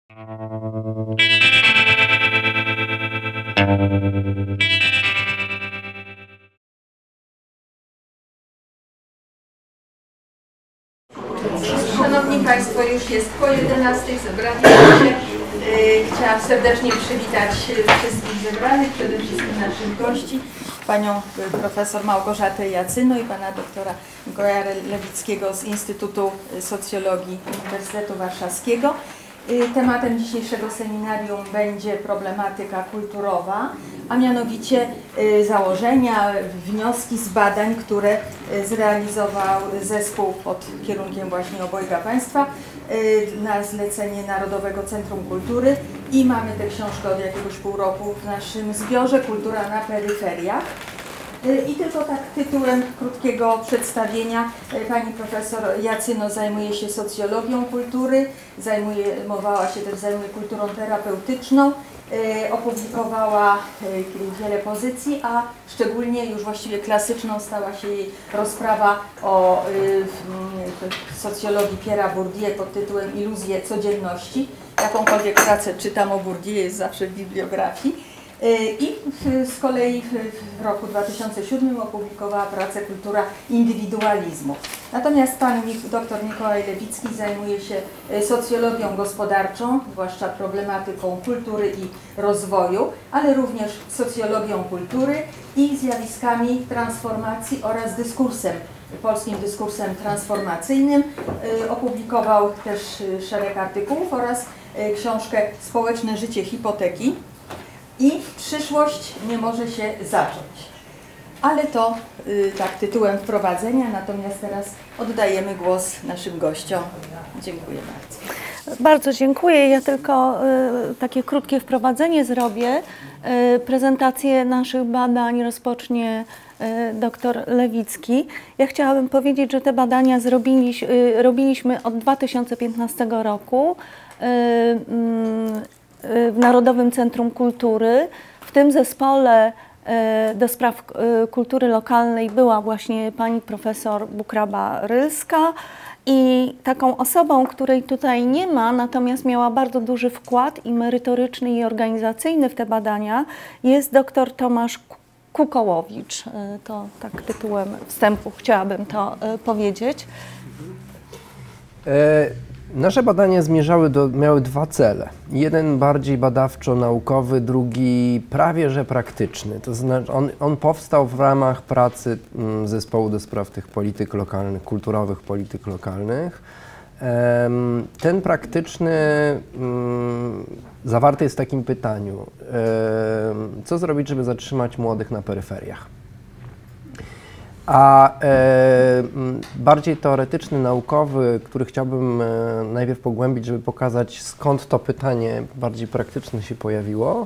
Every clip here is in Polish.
Szanowni Państwo, już jest po 11:00, zebraliśmy się. Chciałam serdecznie przywitać wszystkich zebranych, przede wszystkim naszych gości, panią profesor Małgorzatę Jacyno i pana doktora Mikołaja Lewickiego z Instytutu Socjologii Uniwersytetu Warszawskiego. Tematem dzisiejszego seminarium będzie problematyka kulturowa, a mianowicie założenia, wnioski z badań, które zrealizował zespół pod kierunkiem właśnie obojga Państwa na zlecenie Narodowego Centrum Kultury i mamy tę książkę od jakiegoś pół roku w naszym zbiorze Kultura na peryferiach. I tylko tak tytułem krótkiego przedstawienia, pani profesor Jacyno zajmuje się socjologią kultury, zajmuje kulturą terapeutyczną, opublikowała wiele pozycji, a szczególnie już właściwie klasyczną stała się jej rozprawa o socjologii Pierre'a Bourdieu pod tytułem Iluzje codzienności. Jakąkolwiek pracę czytam o Bourdieu, jest zawsze w bibliografii. I z kolei w roku 2007 opublikowała pracę Kultura indywidualizmu. Natomiast pan dr Mikołaj Lewicki zajmuje się socjologią gospodarczą, zwłaszcza problematyką kultury i rozwoju, ale również socjologią kultury i zjawiskami transformacji oraz dyskursem, polskim dyskursem transformacyjnym. Opublikował też szereg artykułów oraz książkę Społeczne życie hipoteki. I przyszłość nie może się zacząć. Ale to tak tytułem wprowadzenia, natomiast teraz oddajemy głos naszym gościom. Dziękuję bardzo. Bardzo dziękuję. Ja tylko takie krótkie wprowadzenie zrobię. Prezentację naszych badań rozpocznie dr Lewicki. Ja chciałabym powiedzieć, że te badania robiliśmy od 2015 roku. W Narodowym Centrum Kultury. W tym zespole do spraw kultury lokalnej była właśnie pani profesor Bukraba-Rylska i taką osobą, której tutaj nie ma, natomiast miała bardzo duży wkład i merytoryczny i organizacyjny w te badania, jest dr Tomasz Kukołowicz. To tak tytułem wstępu chciałabym to powiedzieć. Nasze badania miały dwa cele. Jeden bardziej badawczo-naukowy, drugi prawie że praktyczny. To znaczy on powstał w ramach pracy zespołu do spraw tych polityk lokalnych, kulturowych polityk lokalnych. Ten praktyczny zawarty jest w takim pytaniu, co zrobić, żeby zatrzymać młodych na peryferiach? A bardziej teoretyczny, naukowy, który chciałbym najpierw pogłębić, żeby pokazać, skąd to pytanie bardziej praktyczne się pojawiło,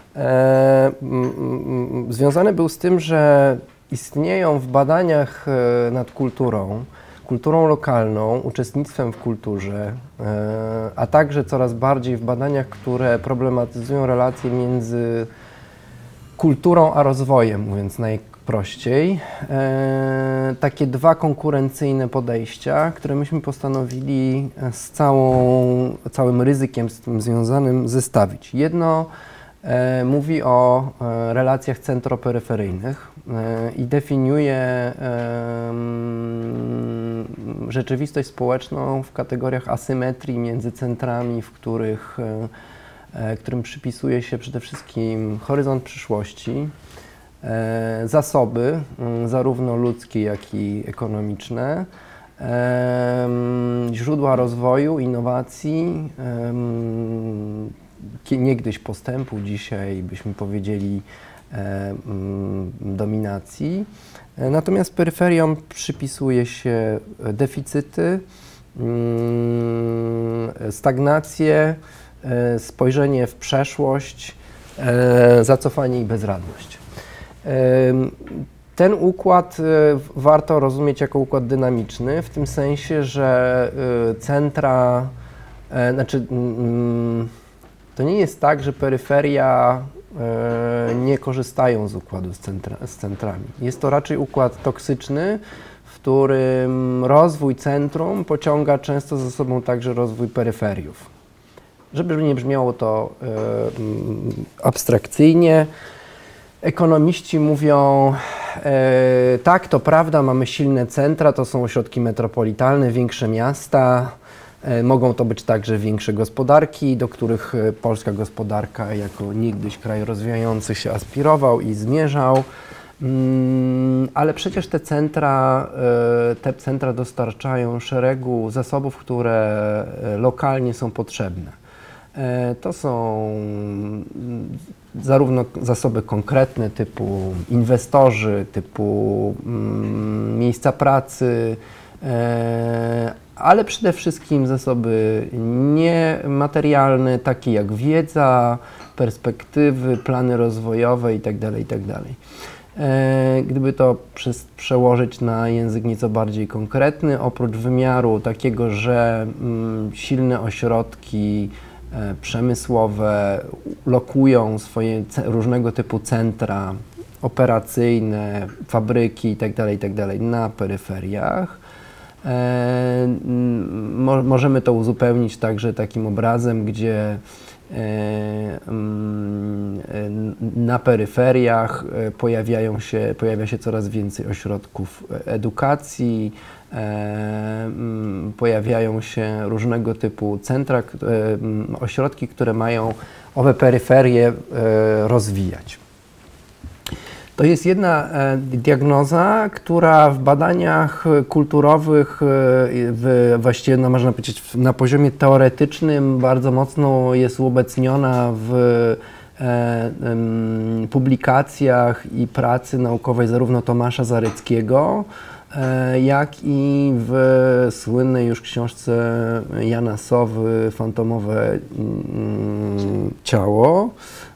związany był z tym, że istnieją w badaniach nad kulturą lokalną, uczestnictwem w kulturze, a także coraz bardziej w badaniach, które problematyzują relacje między kulturą a rozwojem, mówiąc najprościej, takie dwa konkurencyjne podejścia, które myśmy postanowili z całym ryzykiem z tym związanym zestawić. Jedno mówi o relacjach centroperyferyjnych i definiuje rzeczywistość społeczną w kategoriach asymetrii między centrami, którym przypisuje się przede wszystkim horyzont przyszłości, zasoby, zarówno ludzkie, jak i ekonomiczne, źródła rozwoju, innowacji, niegdyś postępu, dzisiaj byśmy powiedzieli dominacji. Natomiast peryferiom przypisuje się deficyty, stagnację, spojrzenie w przeszłość, zacofanie i bezradność. Ten układ warto rozumieć jako układ dynamiczny, w tym sensie, że centra, to nie jest tak, że peryferia nie korzystają z układu z centrami. Jest to raczej układ toksyczny, w którym rozwój centrum pociąga często za sobą także rozwój peryferiów. żeby nie brzmiało to abstrakcyjnie, ekonomiści mówią, tak, to prawda, mamy silne centra, to są ośrodki metropolitalne, większe miasta, mogą to być także większe gospodarki, do których polska gospodarka jako niegdyś kraj rozwijający się aspirował i zmierzał. Ale przecież te centra dostarczają szeregu zasobów, które lokalnie są potrzebne. To są zarówno zasoby konkretne typu inwestorzy, typu miejsca pracy, ale przede wszystkim zasoby niematerialne, takie jak wiedza, perspektywy, plany rozwojowe itd., itd. Gdyby to przełożyć na język nieco bardziej konkretny, oprócz wymiaru takiego, że silne ośrodki przemysłowe lokują swoje różnego typu centra operacyjne, fabryki itd. Na peryferiach, możemy to uzupełnić także takim obrazem, gdzie na peryferiach pojawia się coraz więcej ośrodków edukacji, pojawiają się różnego typu centra, ośrodki, które mają owe peryferie rozwijać. To jest jedna diagnoza, która w badaniach kulturowych, właściwie można powiedzieć na poziomie teoretycznym, bardzo mocno jest uobecniona w publikacjach i pracy naukowej zarówno Tomasza Zaryckiego, jak i w słynnej już książce Jana Sowy „Fantomowe ciało”,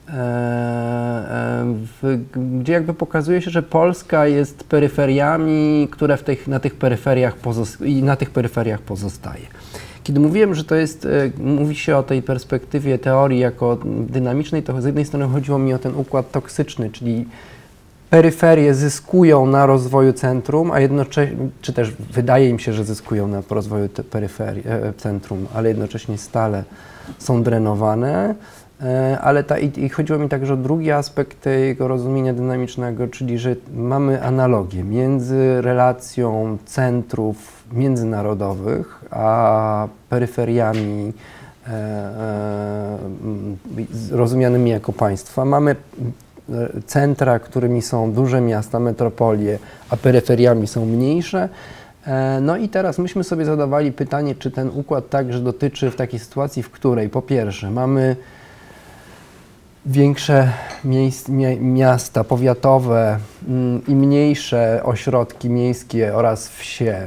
gdzie jakby pokazuje się, że Polska jest peryferiami, które na tych peryferiach pozostaje. Kiedy mówiłem, że to jest, mówi się o tej perspektywie teorii jako dynamicznej, to z jednej strony chodziło mi o ten układ toksyczny, czyli peryferie zyskują na rozwoju centrum, a jednocześnie, czy też wydaje im się, że zyskują na rozwoju centrum, ale jednocześnie stale są drenowane. Ale i chodziło mi także o drugi aspekt tego rozumienia dynamicznego, czyli że mamy analogię między relacją centrów międzynarodowych a peryferiami rozumianymi jako państwa. Mamy centra, którymi są duże miasta, metropolie, a peryferiami są mniejsze. No i teraz myśmy sobie zadawali pytanie, czy ten układ także dotyczy w takiej sytuacji, w której po pierwsze mamy większe miasta powiatowe i mniejsze ośrodki miejskie oraz wsie.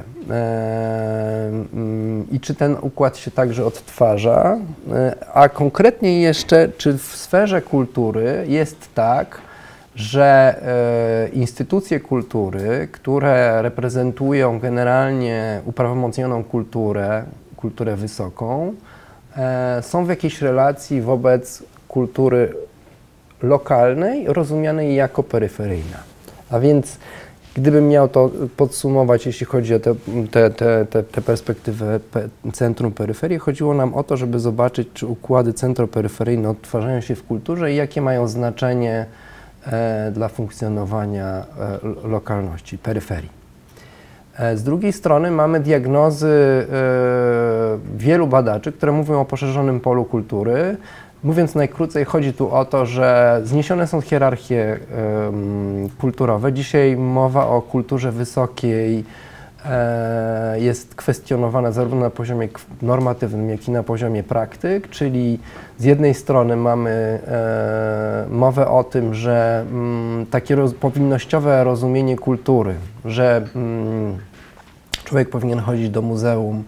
I czy ten układ się także odtwarza? A konkretnie jeszcze, czy w sferze kultury jest tak, że instytucje kultury, które reprezentują generalnie uprawomocnioną kulturę wysoką, są w jakiejś relacji wobec kultury lokalnej, rozumianej jako peryferyjna. A więc gdybym miał to podsumować, jeśli chodzi o tę perspektywę centrum-peryferii, chodziło nam o to, żeby zobaczyć, czy układy centroperyferyjne odtwarzają się w kulturze i jakie mają znaczenie dla funkcjonowania lokalności, peryferii. Z drugiej strony mamy diagnozy wielu badaczy, które mówią o poszerzonym polu kultury. Mówiąc najkrócej, chodzi tu o to, że zniesione są hierarchie kulturowe. Dzisiaj mowa o kulturze wysokiej jest kwestionowana zarówno na poziomie normatywnym, jak i na poziomie praktyk, czyli z jednej strony mamy mowę o tym, że takie powinnościowe rozumienie kultury, że człowiek powinien chodzić do muzeum,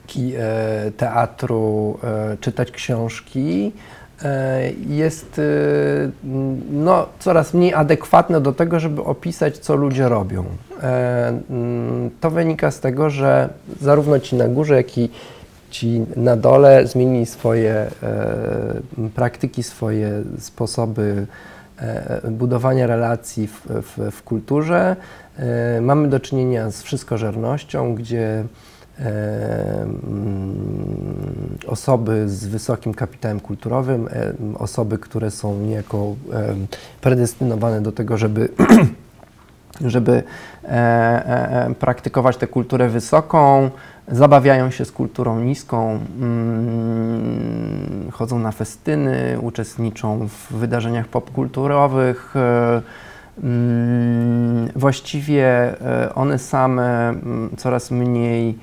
teatru, czytać książki, jest coraz mniej adekwatne do tego, żeby opisać, co ludzie robią. To wynika z tego, że zarówno ci na górze, jak i ci na dole zmienili swoje praktyki, swoje sposoby budowania relacji w kulturze. Mamy do czynienia z wszystkożernością, gdzie osoby z wysokim kapitałem kulturowym, osoby, które są niejako predestynowane do tego, żeby praktykować tę kulturę wysoką, zabawiają się z kulturą niską, chodzą na festyny, uczestniczą w wydarzeniach popkulturowych. Właściwie one same coraz mniej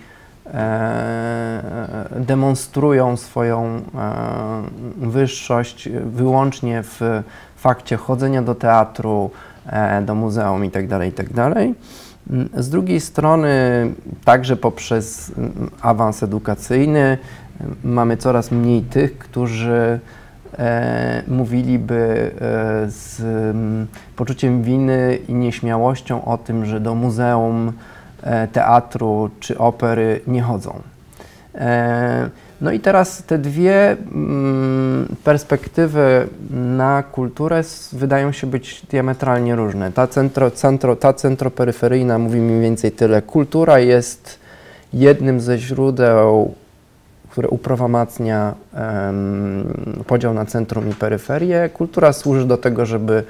demonstrują swoją wyższość wyłącznie w fakcie chodzenia do teatru, do muzeum itd., itd. Z drugiej strony, także poprzez awans edukacyjny mamy coraz mniej tych, którzy mówiliby z poczuciem winy i nieśmiałością o tym, że do muzeum, teatru czy opery nie chodzą. No i teraz te dwie perspektywy na kulturę wydają się być diametralnie różne. Ta centroperyferyjna mówi mniej więcej tyle. Kultura jest jednym ze źródeł, które uprawomacnia podział na centrum i peryferię. Kultura służy do tego, żeby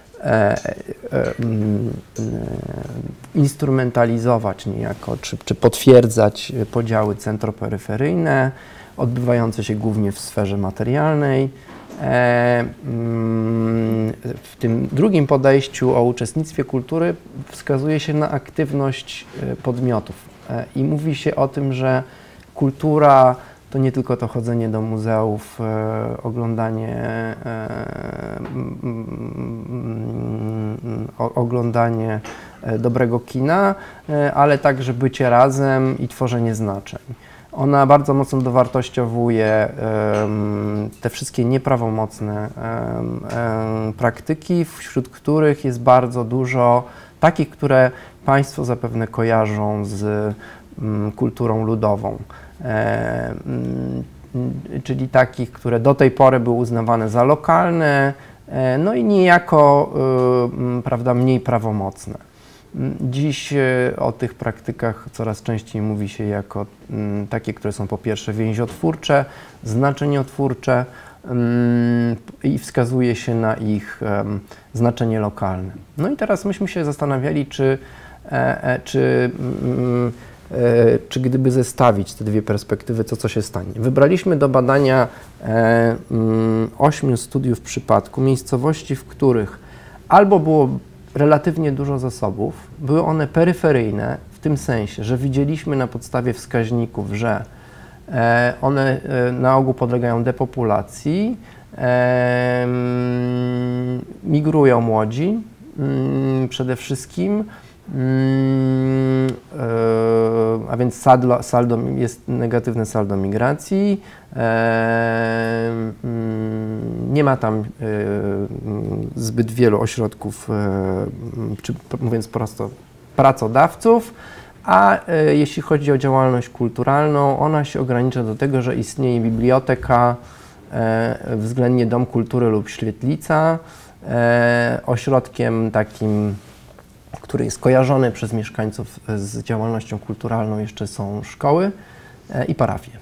instrumentalizować niejako, czy potwierdzać podziały centroperyferyjne, odbywające się głównie w sferze materialnej. W tym drugim podejściu o uczestnictwie kultury wskazuje się na aktywność podmiotów i mówi się o tym, że kultura to nie tylko to chodzenie do muzeów, oglądanie dobrego kina, ale także bycie razem i tworzenie znaczeń. Ona bardzo mocno dowartościowuje te wszystkie nieprawomocne praktyki, wśród których jest bardzo dużo takich, które Państwo zapewne kojarzą z kulturą ludową. Czyli takich, które do tej pory były uznawane za lokalne, no i niejako prawda, mniej prawomocne. Dziś o tych praktykach coraz częściej mówi się jako takie, które są po pierwsze więziotwórcze, znaczeniotwórcze i wskazuje się na ich znaczenie lokalne. No i teraz myśmy się zastanawiali, czy gdyby zestawić te dwie perspektywy, co się stanie. Wybraliśmy do badania 8 studiów przypadku miejscowości, w których albo było relatywnie dużo zasobów, były one peryferyjne, w tym sensie, że widzieliśmy na podstawie wskaźników, że one na ogół podlegają depopulacji, migrują młodzi przede wszystkim, a więc saldo jest negatywne saldo migracji, nie ma tam zbyt wielu ośrodków, czy mówiąc prosto, pracodawców, a jeśli chodzi o działalność kulturalną, ona się ogranicza do tego, że istnieje biblioteka, względnie dom kultury lub świetlica. Ośrodkiem takim, który jest kojarzony przez mieszkańców z działalnością kulturalną, jeszcze są szkoły i parafie.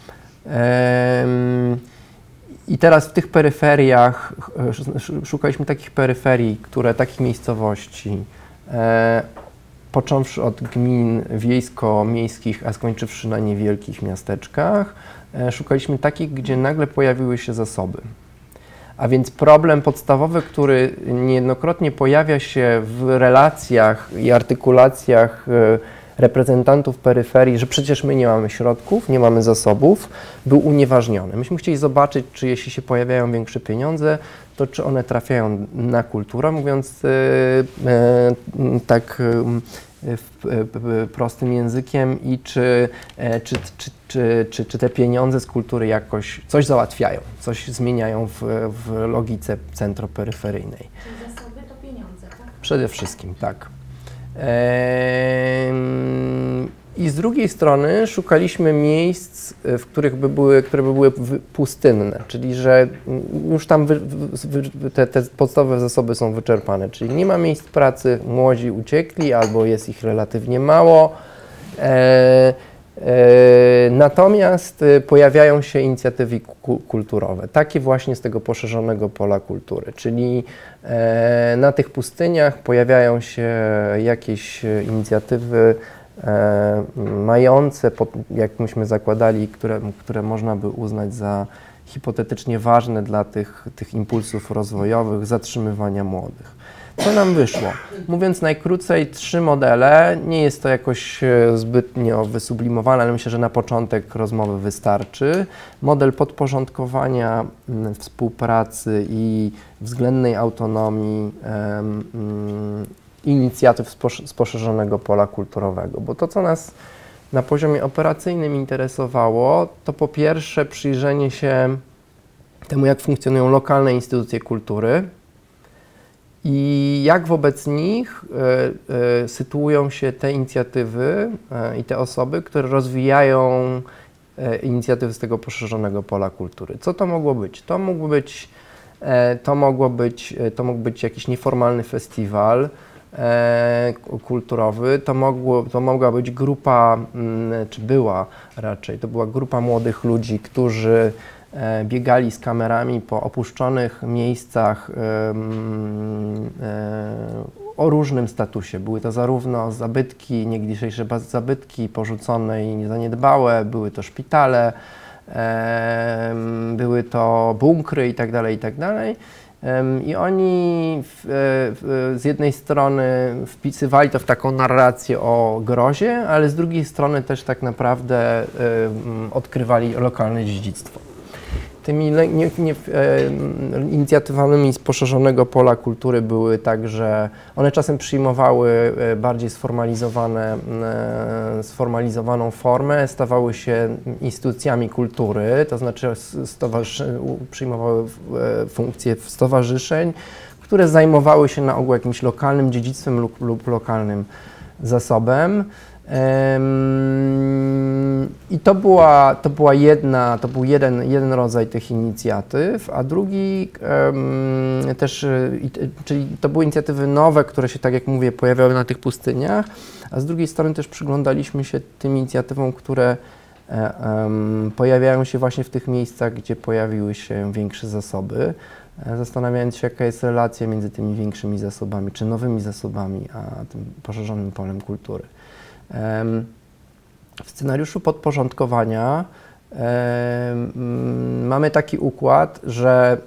I teraz w tych peryferiach szukaliśmy takich peryferii, takich miejscowości, począwszy od gmin wiejsko-miejskich, a skończywszy na niewielkich miasteczkach, szukaliśmy takich, gdzie nagle pojawiły się zasoby. A więc problem podstawowy, który niejednokrotnie pojawia się w relacjach i artykulacjach reprezentantów peryferii, że przecież my nie mamy środków, nie mamy zasobów, był unieważniony. Myśmy chcieli zobaczyć, czy jeśli się pojawiają większe pieniądze, to czy one trafiają na kulturę, mówiąc tak prostym językiem, i czy te pieniądze z kultury jakoś coś załatwiają, coś zmieniają w logice centroperyferyjnej. Czyli zasoby to pieniądze, tak? Przede wszystkim, tak. I z drugiej strony szukaliśmy miejsc, które by były pustynne, czyli że już tam te podstawowe zasoby są wyczerpane, czyli nie ma miejsc pracy, młodzi uciekli albo jest ich relatywnie mało. Natomiast pojawiają się inicjatywy kulturowe, takie właśnie z tego poszerzonego pola kultury, czyli na tych pustyniach pojawiają się jakieś inicjatywy mające, jak myśmy zakładali, które można by uznać za hipotetycznie ważne dla tych impulsów rozwojowych, zatrzymywania młodych. Co nam wyszło? Mówiąc najkrócej, 3 modele, nie jest to jakoś zbytnio wysublimowane, ale myślę, że na początek rozmowy wystarczy. Model podporządkowania, współpracy i względnej autonomii inicjatyw z poszerzonego pola kulturowego, bo to, co nas na poziomie operacyjnym interesowało, to po pierwsze przyjrzenie się temu, jak funkcjonują lokalne instytucje kultury i jak wobec nich sytuują się te inicjatywy i te osoby, które rozwijają inicjatywy z tego poszerzonego pola kultury. Co to mogło być? To mógł być jakiś nieformalny festiwal kulturowy, to mogła być grupa, czy była raczej, to była grupa młodych ludzi, którzy biegali z kamerami po opuszczonych miejscach o różnym statusie. Były to zarówno zabytki, niegdysiejsze zabytki porzucone i zaniedbałe, były to szpitale, były to bunkry itd., itd. I oni z jednej strony wpisywali to w taką narrację o grozie, ale z drugiej strony też tak naprawdę odkrywali lokalne dziedzictwo. Tymi inicjatywami z poszerzonego pola kultury były także, one czasem przyjmowały bardziej sformalizowaną formę, stawały się instytucjami kultury, to znaczy przyjmowały funkcje stowarzyszeń, które zajmowały się na ogół jakimś lokalnym dziedzictwem lub lokalnym zasobem. I to był jeden rodzaj tych inicjatyw, a drugi też, czyli to były inicjatywy nowe, które się, tak jak mówię, pojawiały na tych pustyniach, a z drugiej strony też przyglądaliśmy się tym inicjatywom, które pojawiają się właśnie w tych miejscach, gdzie pojawiły się większe zasoby, zastanawiając się, jaka jest relacja między tymi większymi zasobami, czy nowymi zasobami, a tym poszerzonym polem kultury. W scenariuszu podporządkowania mamy taki układ, że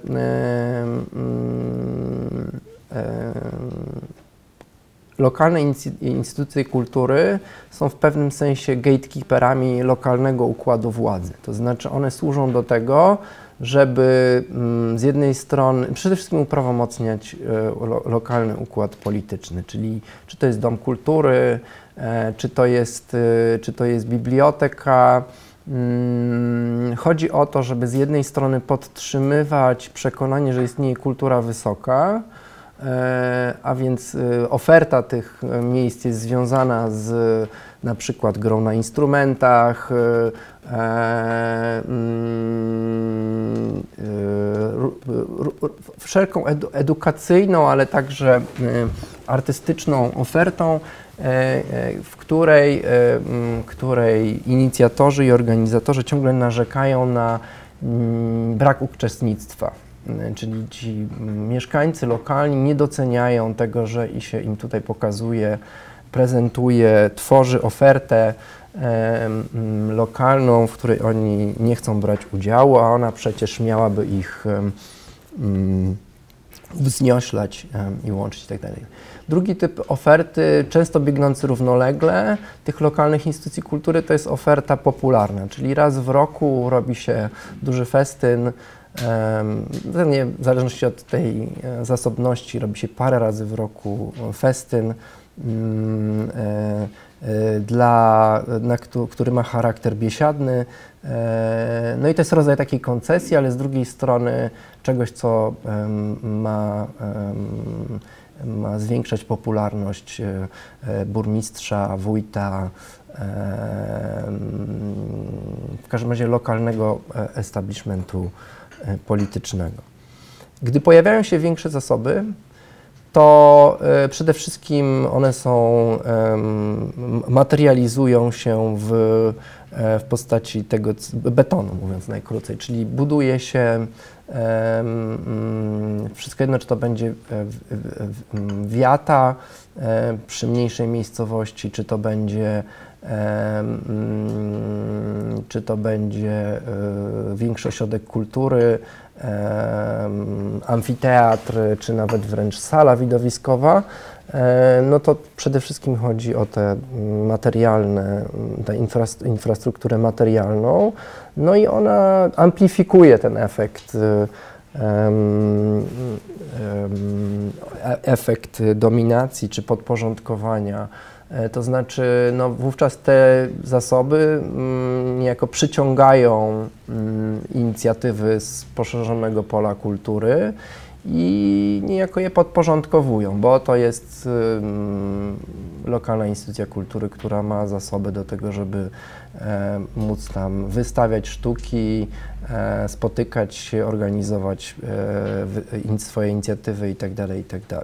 lokalne instytucje kultury są w pewnym sensie gatekeeperami lokalnego układu władzy. To znaczy one służą do tego, żeby z jednej strony przede wszystkim uprawomocniać lokalny układ polityczny, czyli czy to jest dom kultury, czy to jest biblioteka. Chodzi o to, żeby z jednej strony podtrzymywać przekonanie, że istnieje kultura wysoka, a więc oferta tych miejsc jest związana z na przykład grą na instrumentach, wszelką edukacyjną, ale także artystyczną ofertą, w której inicjatorzy i organizatorzy ciągle narzekają na brak uczestnictwa. Czyli ci mieszkańcy lokalni nie doceniają tego, że się im tutaj pokazuje, prezentuje, tworzy ofertę lokalną, w której oni nie chcą brać udziału, a ona przecież miałaby ich wznioślać i łączyć itd. Drugi typ oferty, często biegnący równolegle tych lokalnych instytucji kultury, to jest oferta popularna, czyli raz w roku robi się duży festyn, w zależności od tej zasobności robi się parę razy w roku festyn, który ma charakter biesiadny. No i to jest rodzaj takiej koncesji, ale z drugiej strony czegoś, co ma zwiększać popularność burmistrza, wójta, w każdym razie lokalnego establishmentu politycznego. Gdy pojawiają się większe zasoby, to przede wszystkim one materializują się w w postaci tego betonu, mówiąc najkrócej, czyli buduje się wszystko jedno, czy to będzie wiata przy mniejszej miejscowości, czy to będzie większy ośrodek kultury, amfiteatr, czy nawet wręcz sala widowiskowa, no to przede wszystkim chodzi o te materialne, tę infrastrukturę materialną, no i ona amplifikuje ten efekt dominacji czy podporządkowania. To znaczy, no, wówczas te zasoby niejako przyciągają inicjatywy z poszerzonego pola kultury i niejako je podporządkowują, bo to jest lokalna instytucja kultury, która ma zasoby do tego, żeby móc tam wystawiać sztuki, spotykać się, organizować swoje inicjatywy itd., itd.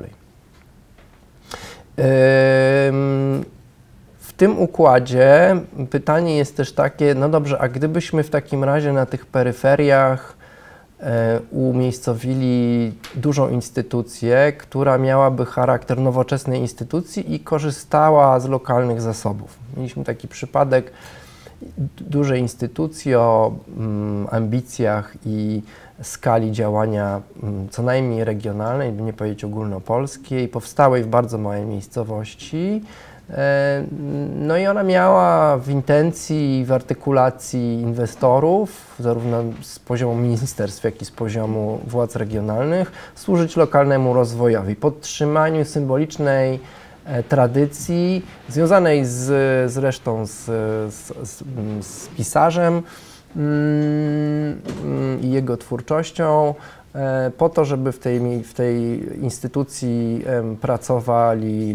W tym układzie pytanie jest też takie, no dobrze, a gdybyśmy w takim razie na tych peryferiach umiejscowili dużą instytucję, która miałaby charakter nowoczesnej instytucji i korzystała z lokalnych zasobów. Mieliśmy taki przypadek dużej instytucji o ambicjach i skali działania co najmniej regionalnej, by nie powiedzieć ogólnopolskiej, powstałej w bardzo małej miejscowości. No i ona miała w intencji, w artykulacji inwestorów, zarówno z poziomu ministerstw, jak i z poziomu władz regionalnych, służyć lokalnemu rozwojowi, podtrzymaniu symbolicznej tradycji związanej zresztą z pisarzem i jego twórczością, po to, żeby w tej instytucji pracowali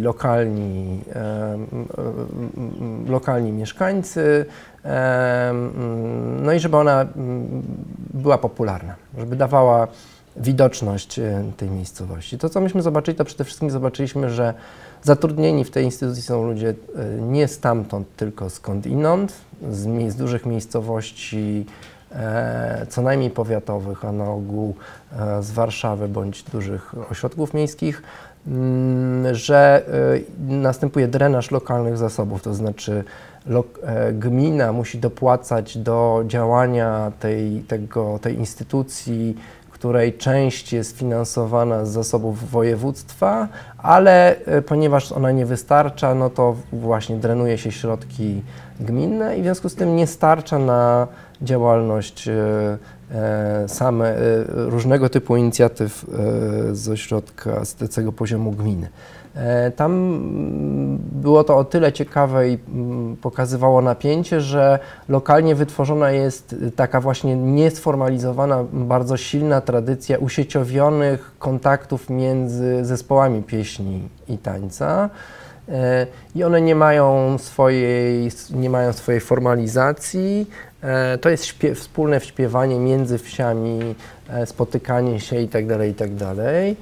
lokalni mieszkańcy, no i żeby ona była popularna, żeby dawała widoczność tej miejscowości. To, co myśmy zobaczyli, to przede wszystkim zobaczyliśmy, że zatrudnieni w tej instytucji są ludzie nie stamtąd, tylko skądinąd, z dużych miejscowości, co najmniej powiatowych, a na ogół z Warszawy bądź dużych ośrodków miejskich, że następuje drenaż lokalnych zasobów, to znaczy gmina musi dopłacać do działania tej instytucji, której część jest finansowana z zasobów województwa, ale ponieważ ona nie wystarcza, no to właśnie drenuje się środki gminne i w związku z tym nie starcza na działalność różnego typu inicjatyw z ośrodka, z tego poziomu gminy. Tam było to o tyle ciekawe i pokazywało napięcie, że lokalnie wytworzona jest taka właśnie niesformalizowana, bardzo silna tradycja usieciowionych kontaktów między zespołami pieśni i tańca. I one nie mają swojej formalizacji. To jest wspólne śpiewanie między wsiami, spotykanie się itd., itd.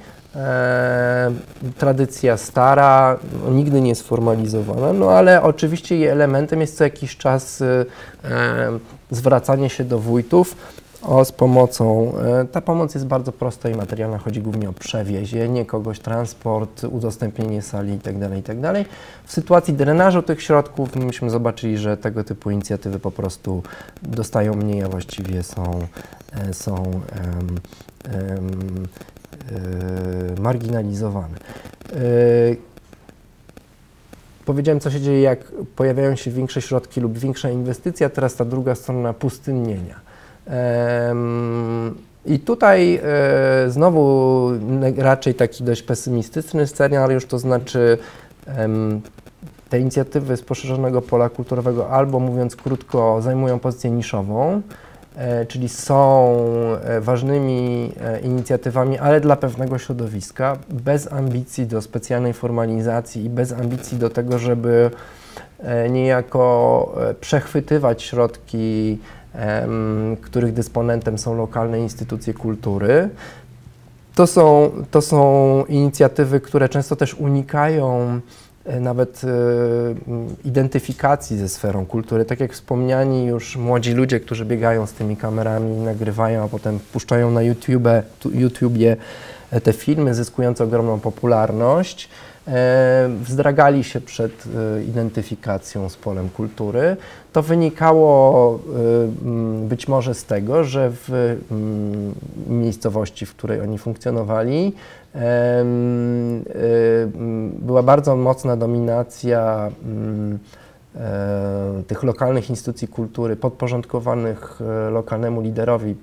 Tradycja stara, nigdy nie sformalizowana, no ale oczywiście jej elementem jest co jakiś czas zwracanie się do wójtów z pomocą. Ta pomoc jest bardzo prosta i materialna, chodzi głównie o przewiezienie kogoś, transport, udostępnienie sali itd., itd. W sytuacji drenażu tych środków myśmy zobaczyli, że tego typu inicjatywy po prostu dostają mniej, a właściwie są marginalizowane. Powiedziałem, co się dzieje, jak pojawiają się większe środki lub większa inwestycja, teraz ta druga strona pustynnienia. I tutaj znowu raczej taki dość pesymistyczny scenariusz, to znaczy te inicjatywy z poszerzonego pola kulturowego albo, mówiąc krótko, zajmują pozycję niszową, czyli są ważnymi inicjatywami, ale dla pewnego środowiska, bez ambicji do specjalnej formalizacji i bez ambicji do tego, żeby niejako przechwytywać środki, których dysponentem są lokalne instytucje kultury. To są inicjatywy, które często też unikają nawet identyfikacji ze sferą kultury. Tak jak wspomniani już młodzi ludzie, którzy biegają z tymi kamerami, nagrywają, a potem puszczają na YouTubie te filmy, zyskujące ogromną popularność, wzdragali się przed identyfikacją z polem kultury. To wynikało być może z tego, że w miejscowości, w której oni funkcjonowali, była bardzo mocna dominacja tych lokalnych instytucji kultury podporządkowanych lokalnemu liderowi,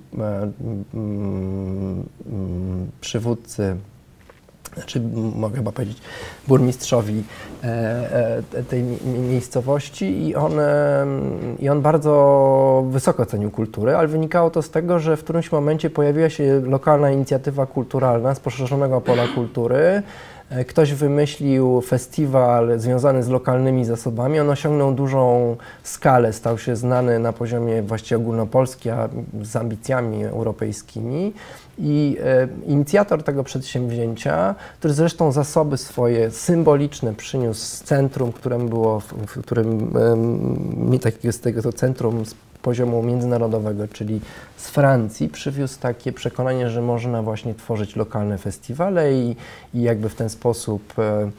przywódcy, znaczy mogę chyba powiedzieć burmistrzowi tej miejscowości i on bardzo wysoko cenił kulturę, ale wynikało to z tego, że w którymś momencie pojawiła się lokalna inicjatywa kulturalna z poszerzonego pola kultury. Ktoś wymyślił festiwal związany z lokalnymi zasobami. On osiągnął dużą skalę, stał się znany na poziomie właściwie ogólnopolskim, a z ambicjami europejskimi. I inicjator tego przedsięwzięcia, który zresztą zasoby swoje symboliczne przyniósł z centrum, w którym z tego centrum z poziomu międzynarodowego, czyli z Francji, przywiózł takie przekonanie, że można właśnie tworzyć lokalne festiwale i jakby w ten sposób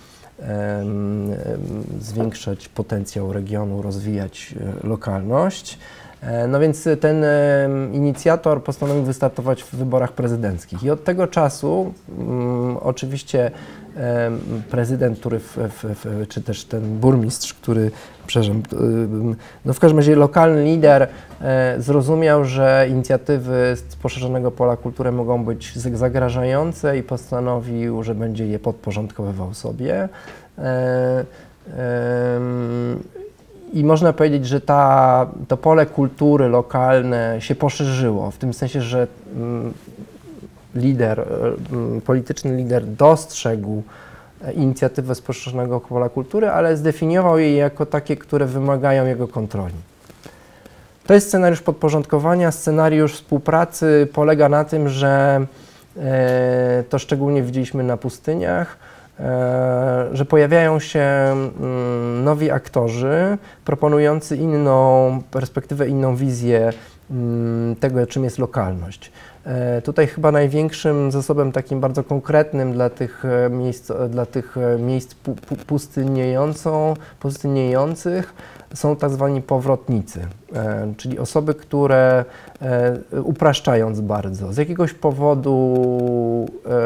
zwiększać potencjał regionu, rozwijać lokalność. No więc ten inicjator postanowił wystartować w wyborach prezydenckich i od tego czasu oczywiście prezydent, który czy też ten burmistrz, który, przepraszam, no w każdym razie lokalny lider zrozumiał, że inicjatywy z poszerzonego pola kultury mogą być zagrażające i postanowił, że będzie je podporządkowywał sobie. I można powiedzieć, że to pole kultury lokalne się poszerzyło, w tym sensie, że polityczny lider dostrzegł inicjatywę z poszerzonego pola kultury, ale zdefiniował je jako takie, które wymagają jego kontroli. To jest scenariusz podporządkowania. Scenariusz współpracy polega na tym, że to szczególnie widzieliśmy na pustyniach, że pojawiają się nowi aktorzy proponujący inną perspektywę, inną wizję tego, czym jest lokalność. Tutaj chyba największym zasobem takim bardzo konkretnym dla tych miejsc pustyniejących są tak zwani powrotnicy, czyli osoby, które upraszczając bardzo, z jakiegoś powodu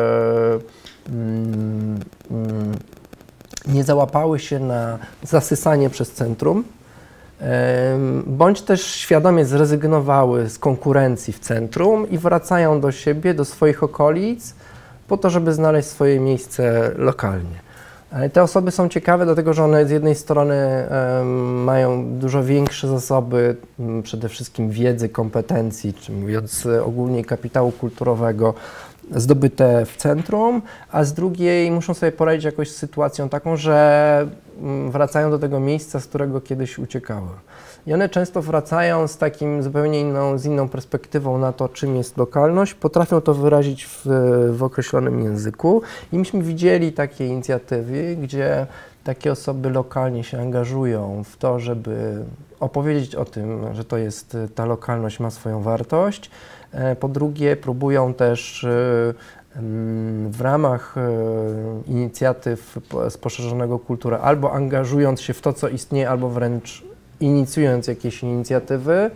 nie załapały się na zasysanie przez centrum, bądź też świadomie zrezygnowały z konkurencji w centrum i wracają do siebie, do swoich okolic, po to, żeby znaleźć swoje miejsce lokalnie. Te osoby są ciekawe, dlatego że one z jednej strony mają dużo większe zasoby, przede wszystkim wiedzy, kompetencji, czy mówiąc ogólnie kapitału kulturowego, zdobyte w centrum, a z drugiej muszą sobie poradzić jakoś z sytuacją taką, że wracają do tego miejsca, z którego kiedyś uciekały. I one często wracają z takim zupełnie inną perspektywą na to, czym jest lokalność, potrafią to wyrazić w określonym języku. I myśmy widzieli takie inicjatywy, gdzie takie osoby lokalnie się angażują w to, żeby opowiedzieć o tym, że ta lokalność ma swoją wartość. Po drugie, próbują też w ramach inicjatyw z poszerzonego kultury albo angażując się w to, co istnieje, albo wręcz inicjując jakieś inicjatywy,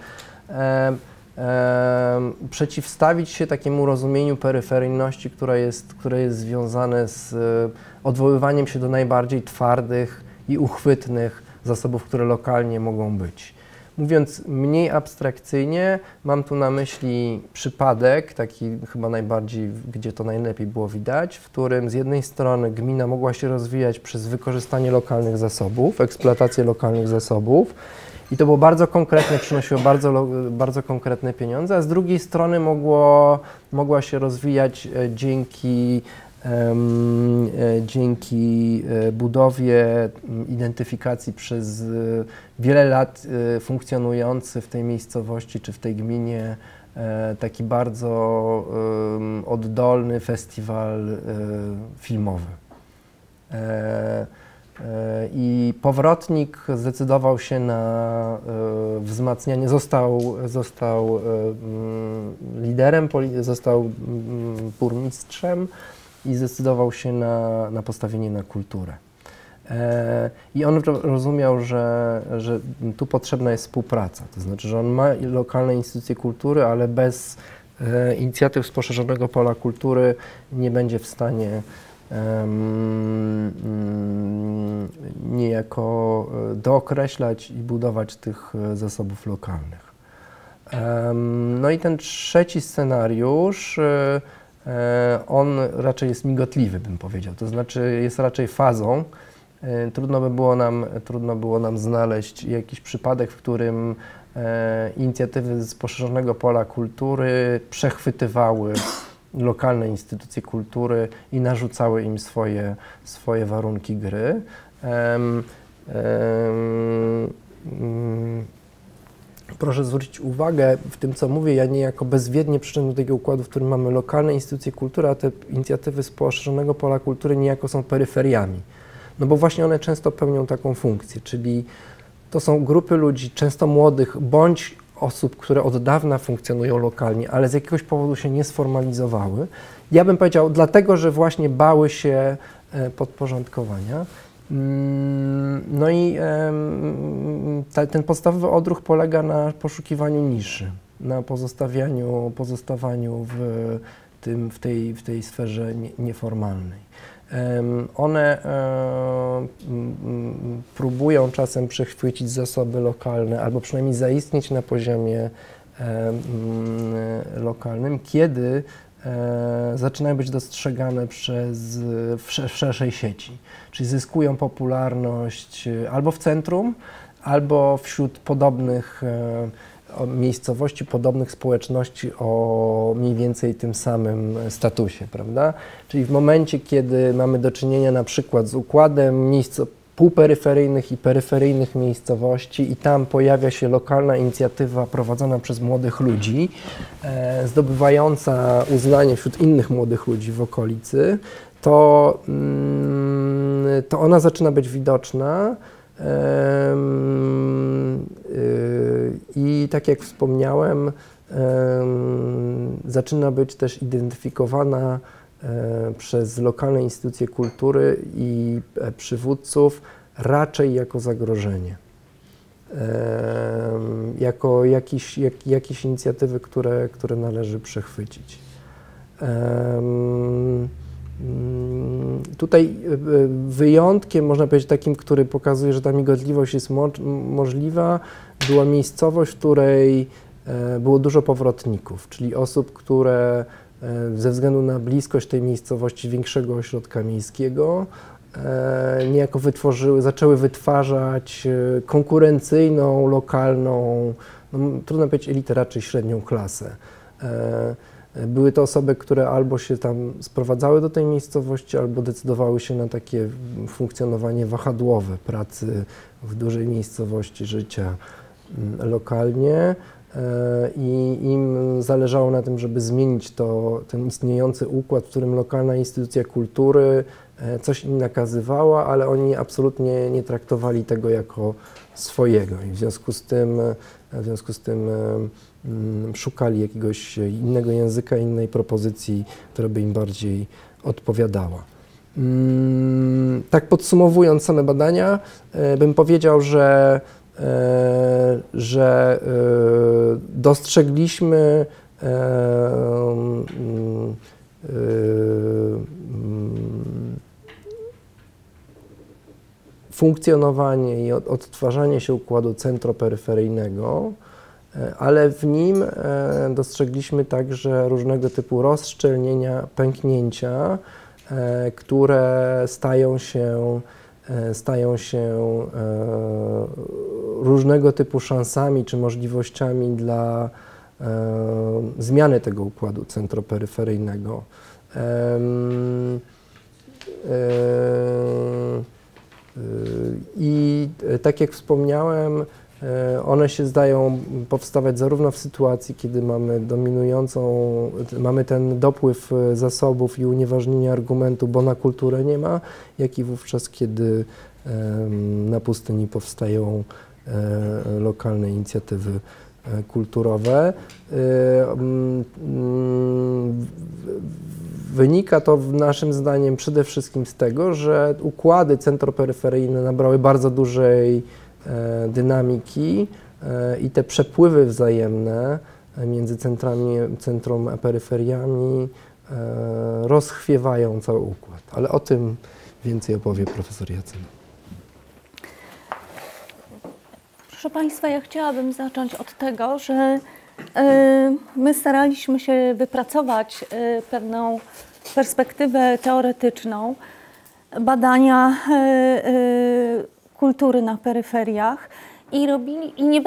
przeciwstawić się takiemu rozumieniu peryferyjności, które jest związane z odwoływaniem się do najbardziej twardych i uchwytnych zasobów, które lokalnie mogą być. Mówiąc mniej abstrakcyjnie, mam tu na myśli przypadek, taki chyba najbardziej, gdzie to najlepiej było widać, w którym z jednej strony gmina mogła się rozwijać przez wykorzystanie lokalnych zasobów, eksploatację lokalnych zasobów i to było bardzo konkretne, przynosiło bardzo konkretne pieniądze, a z drugiej strony mogła się rozwijać dzięki budowie identyfikacji przez wiele lat funkcjonujący w tej miejscowości czy w tej gminie taki bardzo oddolny festiwal filmowy. I powrotnik zdecydował się na wzmacnianie, został liderem, został burmistrzem i zdecydował się na postawienie na kulturę. I on rozumiał, że tu potrzebna jest współpraca, to znaczy, że on ma lokalne instytucje kultury, ale bez inicjatyw z poszerzonego pola kultury nie będzie w stanie niejako dookreślać i budować tych zasobów lokalnych. No i ten trzeci scenariusz, on raczej jest migotliwy, bym powiedział, to znaczy jest raczej fazą. Trudno było nam znaleźć jakiś przypadek, w którym inicjatywy z poszerzonego pola kultury przechwytywały lokalne instytucje kultury i narzucały im swoje warunki gry. Proszę zwrócić uwagę w tym, co mówię, ja niejako bezwiednie przyszedłem do takiego układu, w którym mamy lokalne instytucje kultury, a te inicjatywy z poszerzonego pola kultury niejako są peryferiami. No bo właśnie one często pełnią taką funkcję, czyli to są grupy ludzi, często młodych, bądź osób, które od dawna funkcjonują lokalnie, ale z jakiegoś powodu się nie sformalizowały. Ja bym powiedział, dlatego, że właśnie bały się podporządkowania. No i ten podstawowy odruch polega na poszukiwaniu niszy, na pozostawaniu w tej sferze nieformalnej. One próbują czasem przechwycić zasoby lokalne albo przynajmniej zaistnieć na poziomie lokalnym, kiedy zaczynają być dostrzegane w szerszej sieci, czyli zyskują popularność albo w centrum, albo wśród podobnych miejscowości, podobnych społeczności o mniej więcej tym samym statusie, prawda? Czyli w momencie, kiedy mamy do czynienia na przykład z układem półperyferyjnych i peryferyjnych miejscowości i tam pojawia się lokalna inicjatywa prowadzona przez młodych ludzi, zdobywająca uznanie wśród innych młodych ludzi w okolicy, to ona zaczyna być widoczna. I tak jak wspomniałem, zaczyna być też identyfikowana przez lokalne instytucje kultury i przywódców raczej jako zagrożenie, jako jakieś inicjatywy, które należy przechwycić. Tutaj wyjątkiem, można powiedzieć, takim, który pokazuje, że ta migotliwość jest możliwa, była miejscowość, w której było dużo powrotników, czyli osób, które ze względu na bliskość tej miejscowości większego ośrodka miejskiego niejako zaczęły wytwarzać konkurencyjną, lokalną, no, trudno powiedzieć elitę, raczej średnią klasę. Były to osoby, które albo się tam sprowadzały do tej miejscowości, albo decydowały się na takie funkcjonowanie wahadłowe, pracy w dużej miejscowości, życia lokalnie i im zależało na tym, żeby zmienić ten istniejący układ, w którym lokalna instytucja kultury coś im nakazywała, ale oni absolutnie nie traktowali tego jako swojego i w związku z tym szukali jakiegoś innego języka, innej propozycji, która by im bardziej odpowiadała. Tak podsumowując same badania, bym powiedział, że dostrzegliśmy funkcjonowanie i odtwarzanie się układu centroperyferyjnego, ale w nim dostrzegliśmy także różnego typu rozszczelnienia, pęknięcia, które stają się różnego typu szansami czy możliwościami dla zmiany tego układu centroperyferyjnego. I tak jak wspomniałem, one się zdają powstawać zarówno w sytuacji, kiedy mamy ten dopływ zasobów i unieważnienie argumentu, bo na kulturę nie ma, jak i wówczas, kiedy na pustyni powstają lokalne inicjatywy kulturowe. Wynika to naszym zdaniem przede wszystkim z tego, że układy centroperyferyjne nabrały bardzo dużej dynamiki i te przepływy wzajemne między centrum a peryferiami rozchwiewają cały układ. Ale o tym więcej opowie profesor Jacyna. Proszę Państwa, ja chciałabym zacząć od tego, że my staraliśmy się wypracować pewną perspektywę teoretyczną badania kultury na peryferiach i nie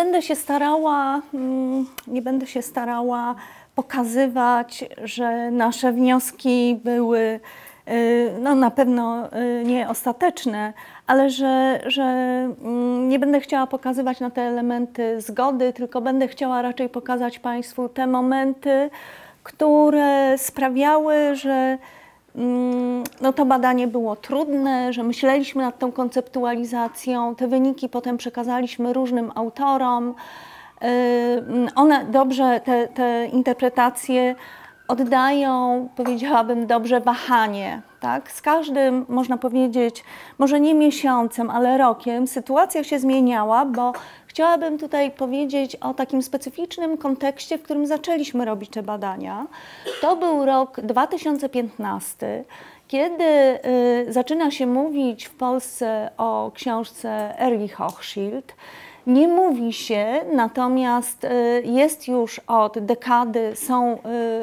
będę się starała pokazywać, że nasze wnioski były no, na pewno nie ostateczne, ale że nie będę chciała pokazywać na te elementy zgody, tylko będę chciała raczej pokazać Państwu te momenty, które sprawiały, że no, to badanie było trudne, że myśleliśmy nad tą konceptualizacją, te wyniki potem przekazaliśmy różnym autorom. One dobrze, te interpretacje oddają, powiedziałabym dobrze, wahanie. Tak? Z każdym, można powiedzieć, może nie miesiącem, ale rokiem sytuacja się zmieniała, bo chciałabym tutaj powiedzieć o takim specyficznym kontekście, w którym zaczęliśmy robić te badania. To był rok 2015, kiedy zaczyna się mówić w Polsce o książce Erich Hochschild. Nie mówi się, natomiast jest już od dekady, są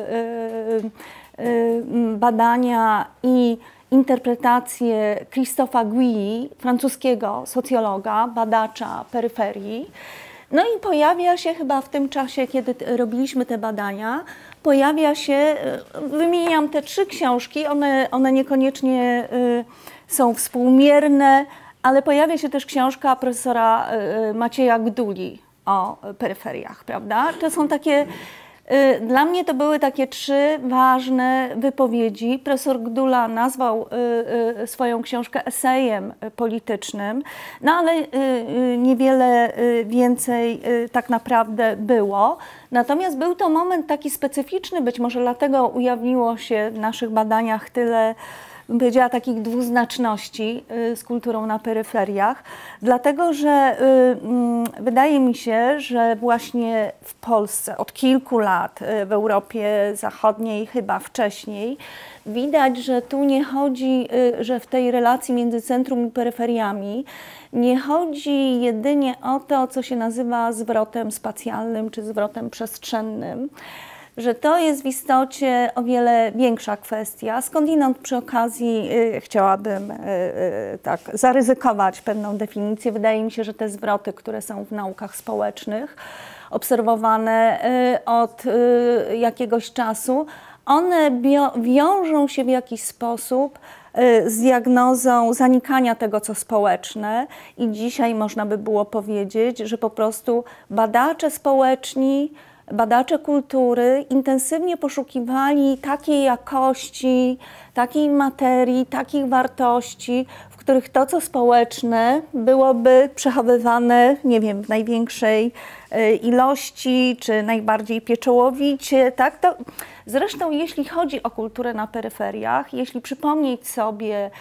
badania i interpretacje Christopha Guilly, francuskiego socjologa, badacza peryferii. No i pojawia się chyba w tym czasie, kiedy robiliśmy te badania, pojawia się, wymieniam te 3 książki, one niekoniecznie są współmierne, ale pojawia się też książka profesora Macieja Gduli o peryferiach, prawda? To są takie, dla mnie to były takie 3 ważne wypowiedzi. Profesor Gdula nazwał swoją książkę esejem politycznym, no ale niewiele więcej tak naprawdę było. Natomiast był to moment taki specyficzny, być może dlatego ujawniło się w naszych badaniach tyle, bym powiedziała, takich dwuznaczności z kulturą na peryferiach, dlatego że wydaje mi się, że właśnie w Polsce od kilku lat, w Europie Zachodniej chyba wcześniej, widać, że tu nie chodzi, że w tej relacji między centrum i peryferiami nie chodzi jedynie o to, co się nazywa zwrotem spacjalnym czy zwrotem przestrzennym, że to jest w istocie o wiele większa kwestia. Skądinąd przy okazji chciałabym tak zaryzykować pewną definicję. Wydaje mi się, że te zwroty, które są w naukach społecznych, obserwowane od jakiegoś czasu, one wiążą się w jakiś sposób z diagnozą zanikania tego, co społeczne, i dzisiaj można by było powiedzieć, że po prostu badacze społeczni, badacze kultury intensywnie poszukiwali takiej jakości, takiej materii, takich wartości, w których to, co społeczne, byłoby przechowywane, nie wiem, w największej ilości, czy najbardziej pieczołowicie, tak? To, zresztą jeśli chodzi o kulturę na peryferiach, jeśli przypomnieć sobie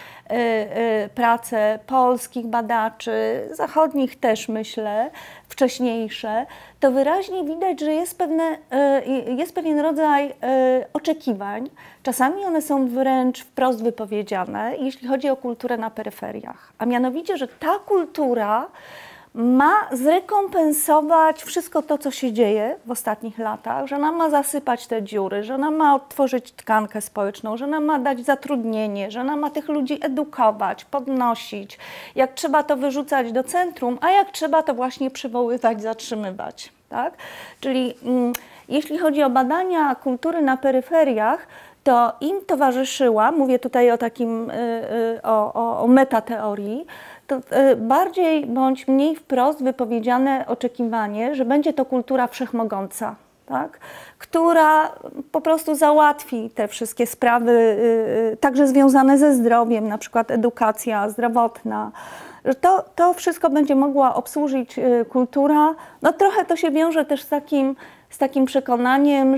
pracę polskich badaczy, zachodnich też myślę, wcześniejsze, to wyraźnie widać, że jest pewien rodzaj oczekiwań. Czasami one są wręcz wprost wypowiedziane, jeśli chodzi o kulturę na peryferiach. A mianowicie, że ta kultura ma zrekompensować wszystko to, co się dzieje w ostatnich latach, że ona ma zasypać te dziury, że ona ma odtworzyć tkankę społeczną, że ona ma dać zatrudnienie, że ona ma tych ludzi edukować, podnosić. Jak trzeba, to wyrzucać do centrum, a jak trzeba, to właśnie przywoływać, zatrzymywać. Tak? Czyli jeśli chodzi o badania kultury na peryferiach, to im towarzyszyła, mówię tutaj o takim, o metateorii, to bardziej bądź mniej wprost wypowiedziane oczekiwanie, że będzie to kultura wszechmogąca, tak? Która po prostu załatwi te wszystkie sprawy, także związane ze zdrowiem, na przykład edukacja zdrowotna, że to wszystko będzie mogła obsłużyć kultura. No trochę to się wiąże też z takim przekonaniem,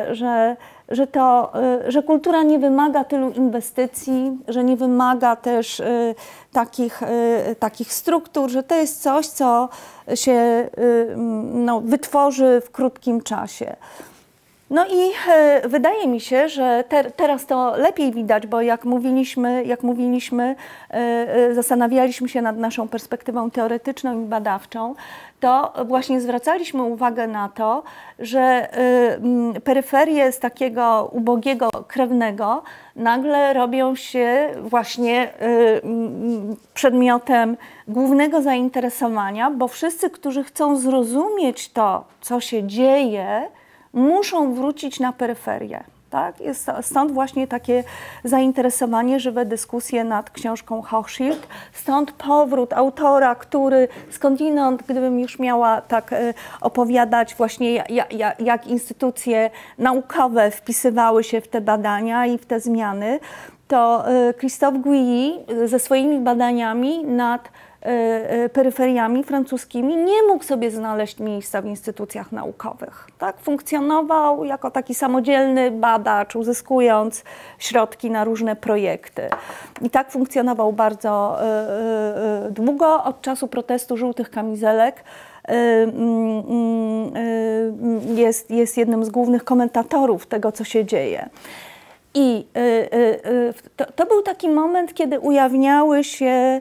że kultura nie wymaga tylu inwestycji, że nie wymaga też takich struktur, że to jest coś, co się wytworzy w krótkim czasie. No i wydaje mi się, że teraz to lepiej widać, bo jak mówiliśmy, zastanawialiśmy się nad naszą perspektywą teoretyczną i badawczą, to właśnie zwracaliśmy uwagę na to, że peryferie z takiego ubogiego krewnego nagle robią się właśnie przedmiotem głównego zainteresowania, bo wszyscy, którzy chcą zrozumieć to, co się dzieje, muszą wrócić na peryferię. Tak? Stąd właśnie takie zainteresowanie, żywe dyskusje nad książką Hochschild, stąd powrót autora, który skądinąd, gdybym już miała tak opowiadać właśnie jak instytucje naukowe wpisywały się w te badania i w te zmiany, to Christophe Guilly ze swoimi badaniami nad peryferiami francuskimi nie mógł sobie znaleźć miejsca w instytucjach naukowych. Tak? Funkcjonował jako taki samodzielny badacz, uzyskując środki na różne projekty. I tak funkcjonował bardzo długo, od czasu protestu żółtych kamizelek. Jest jednym z głównych komentatorów tego, co się dzieje. I to był taki moment, kiedy ujawniały się,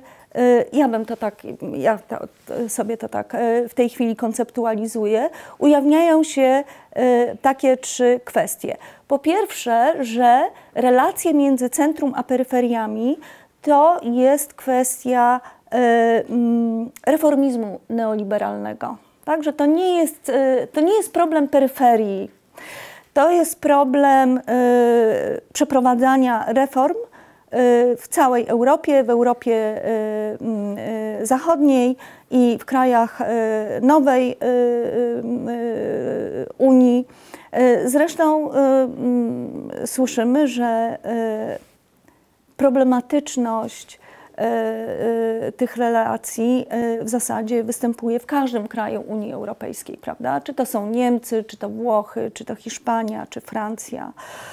sobie to tak w tej chwili konceptualizuję, ujawniają się takie 3 kwestie. Po pierwsze, że relacje między centrum a peryferiami to jest kwestia reformizmu neoliberalnego. Także to nie jest problem peryferii, to jest problem przeprowadzania reform w całej Europie, w Europie Zachodniej i w krajach nowej Unii. Zresztą słyszymy, że problematyczność tych relacji w zasadzie występuje w każdym kraju Unii Europejskiej, prawda? Czy to są Niemcy, czy to Włochy, czy to Hiszpania, czy Francja.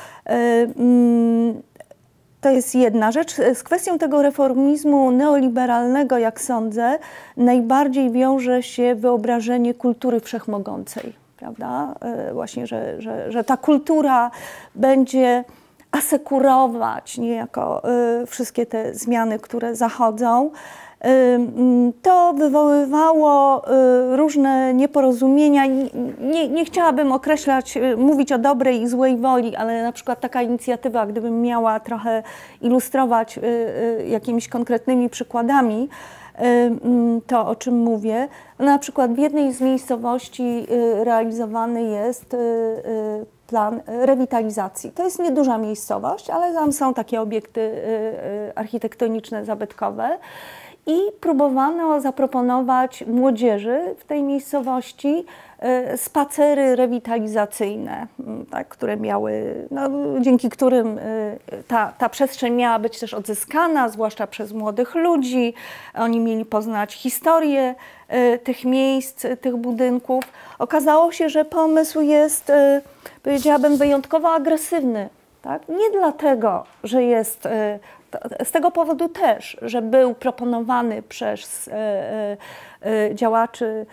To jest jedna rzecz. Z kwestią tego reformizmu neoliberalnego, jak sądzę, najbardziej wiąże się wyobrażenie kultury wszechmogącej, prawda? Właśnie, że ta kultura będzie asekurować niejako wszystkie te zmiany, które zachodzą. To wywoływało różne nieporozumienia. Nie chciałabym mówić o dobrej i złej woli, ale na przykład taka inicjatywa, gdybym miała trochę ilustrować jakimiś konkretnymi przykładami to, o czym mówię. Na przykład w jednej z miejscowości realizowany jest plan rewitalizacji. To jest nieduża miejscowość, ale tam są takie obiekty architektoniczne, zabytkowe. I próbowano zaproponować młodzieży w tej miejscowości spacery rewitalizacyjne, tak, które dzięki którym ta przestrzeń miała być też odzyskana, zwłaszcza przez młodych ludzi. Oni mieli poznać historię tych miejsc, tych budynków. Okazało się, że pomysł jest, powiedziałabym, wyjątkowo agresywny. Tak? Nie dlatego, że jest z tego powodu też, że był proponowany przez działaczy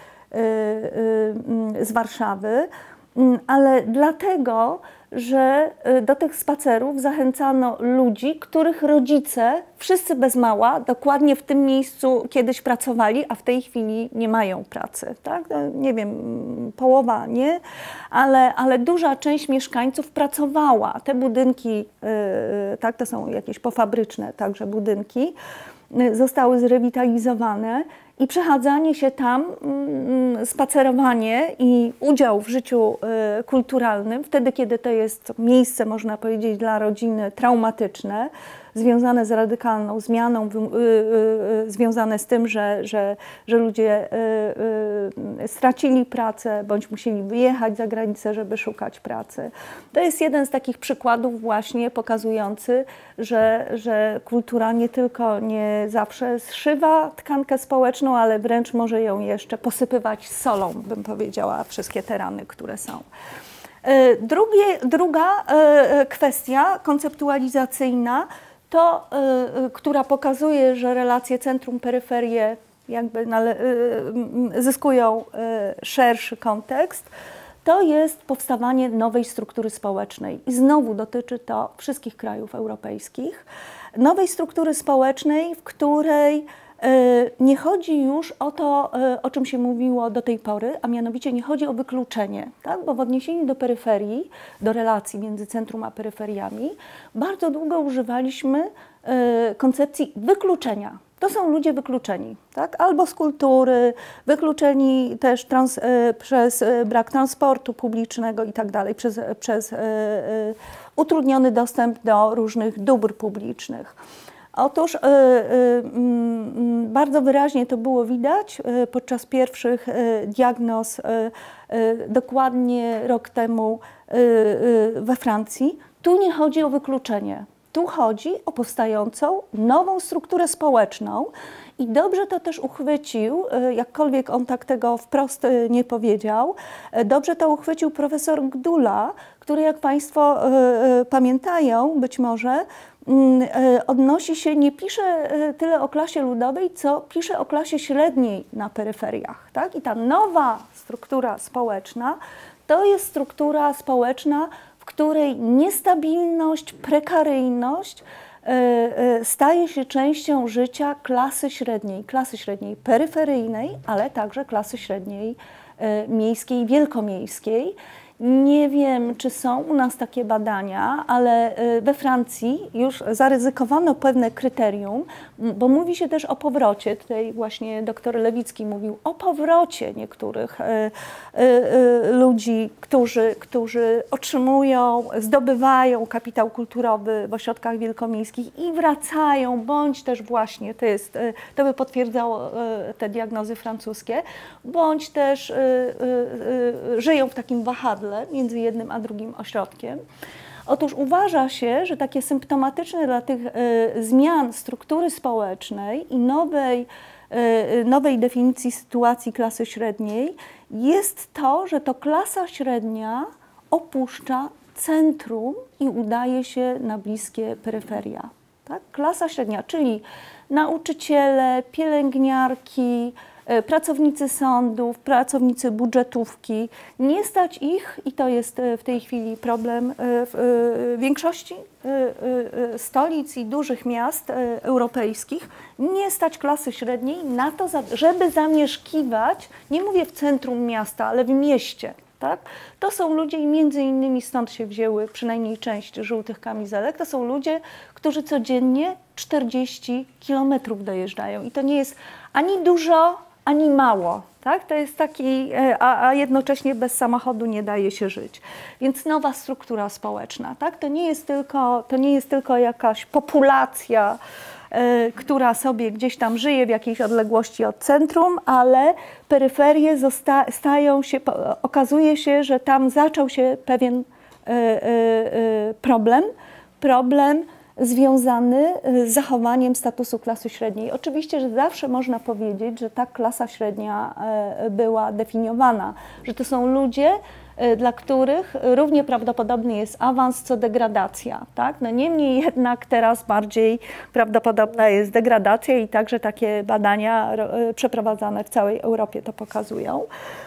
z Warszawy, ale dlatego, że do tych spacerów zachęcano ludzi, których rodzice, wszyscy bez mała, dokładnie w tym miejscu kiedyś pracowali, a w tej chwili nie mają pracy. Tak? Nie wiem, połowa nie, ale duża część mieszkańców pracowała. Te budynki, tak, to są jakieś pofabryczne także budynki, zostały zrewitalizowane i przechadzanie się tam, spacerowanie i udział w życiu kulturalnym, wtedy kiedy to jest miejsce, można powiedzieć, dla rodziny traumatyczne, związane z radykalną zmianą, związane z tym, że ludzie stracili pracę bądź musieli wyjechać za granicę, żeby szukać pracy. To jest jeden z takich przykładów właśnie pokazujący, że kultura nie tylko nie zawsze zszywa tkankę społeczną, ale wręcz może ją jeszcze posypywać solą, bym powiedziała, wszystkie te rany, które są. Druga kwestia konceptualizacyjna, to, która pokazuje, że relacje centrum-peryferie jakby zyskują szerszy kontekst, to jest powstawanie nowej struktury społecznej. I znowu dotyczy to wszystkich krajów europejskich. Nowej struktury społecznej, w której nie chodzi już o to, o czym się mówiło do tej pory, a mianowicie nie chodzi o wykluczenie, tak? Bo w odniesieniu do peryferii, do relacji między centrum a peryferiami, bardzo długo używaliśmy koncepcji wykluczenia. To są ludzie wykluczeni, tak? Albo z kultury, wykluczeni też przez brak transportu publicznego i tak dalej, przez utrudniony dostęp do różnych dóbr publicznych. Otóż bardzo wyraźnie to było widać podczas pierwszych diagnoz dokładnie rok temu we Francji. Tu nie chodzi o wykluczenie. Tu chodzi o powstającą nową strukturę społeczną i dobrze to też uchwycił, jakkolwiek on tak tego wprost nie powiedział, dobrze to uchwycił profesor Gdula, który, jak Państwo pamiętają być może, odnosi się, nie pisze tyle o klasie ludowej, co pisze o klasie średniej na peryferiach. Tak? I ta nowa struktura społeczna to jest struktura społeczna, w której niestabilność, prekaryjność staje się częścią życia klasy średniej peryferyjnej, ale także klasy średniej miejskiej, wielkomiejskiej. Nie wiem, czy są u nas takie badania, ale we Francji już zaryzykowano pewne kryterium, bo mówi się też o powrocie. Tutaj właśnie dr Lewicki mówił o powrocie niektórych ludzi, którzy otrzymują, zdobywają kapitał kulturowy w ośrodkach wielkomiejskich i wracają, bądź też właśnie, to by potwierdzało te diagnozy francuskie, bądź też żyją w takim wahadle między jednym a drugim ośrodkiem. Otóż uważa się, że takie symptomatyczne dla tych zmian struktury społecznej i nowej definicji sytuacji klasy średniej jest to, że to klasa średnia opuszcza centrum i udaje się na bliskie peryferia. Tak? Klasa średnia, czyli nauczyciele, pielęgniarki, pracownicy sądów, pracownicy budżetówki, nie stać ich, i to jest w tej chwili problem w większości stolic i dużych miast europejskich, nie stać klasy średniej na to, żeby zamieszkiwać, nie mówię w centrum miasta, ale w mieście. Tak? To są ludzie i między innymi stąd się wzięły przynajmniej część żółtych kamizelek, to są ludzie, którzy codziennie 40 kilometrów dojeżdżają i to nie jest ani dużo, ani mało, tak? To jest taki, a jednocześnie bez samochodu nie daje się żyć. Więc nowa struktura społeczna, tak? To nie jest tylko jakaś populacja, która sobie gdzieś tam żyje w jakiejś odległości od centrum, ale peryferie stają się, okazuje się, że tam zaczął się pewien problem związany z zachowaniem statusu klasy średniej. Oczywiście, że zawsze można powiedzieć, że ta klasa średnia była definiowana, że to są ludzie, dla których równie prawdopodobny jest awans co degradacja. Tak? No niemniej jednak teraz bardziej prawdopodobna jest degradacja i także takie badania przeprowadzane w całej Europie to pokazują.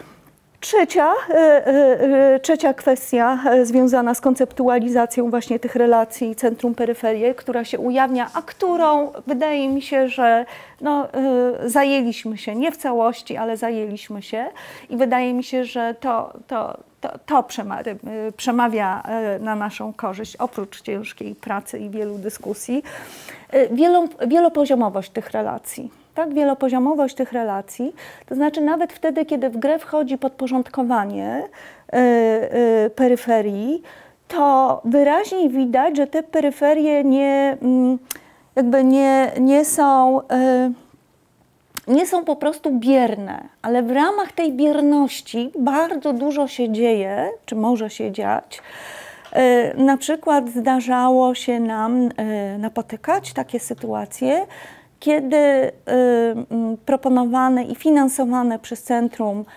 Trzecia kwestia związana z konceptualizacją właśnie tych relacji centrum-peryferie, która się ujawnia, a którą wydaje mi się, że no, zajęliśmy się, nie w całości, ale zajęliśmy się i wydaje mi się, że to przemawia na naszą korzyść, oprócz ciężkiej pracy i wielu dyskusji, wielopoziomowość tych relacji. Tak, wielopoziomowość tych relacji, to znaczy nawet wtedy, kiedy w grę wchodzi podporządkowanie peryferii, to wyraźnie widać, że te peryferie nie są po prostu bierne, ale w ramach tej bierności bardzo dużo się dzieje, czy może się dziać. Na przykład zdarzało się nam napotykać takie sytuacje, kiedy proponowane i finansowane przez centrum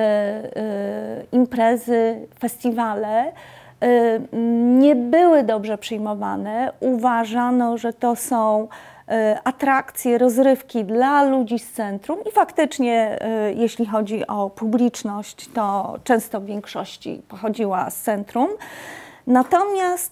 imprezy, festiwale nie były dobrze przyjmowane. Uważano, że to są atrakcje, rozrywki dla ludzi z centrum i faktycznie, jeśli chodzi o publiczność, to często w większości pochodziła z centrum. Natomiast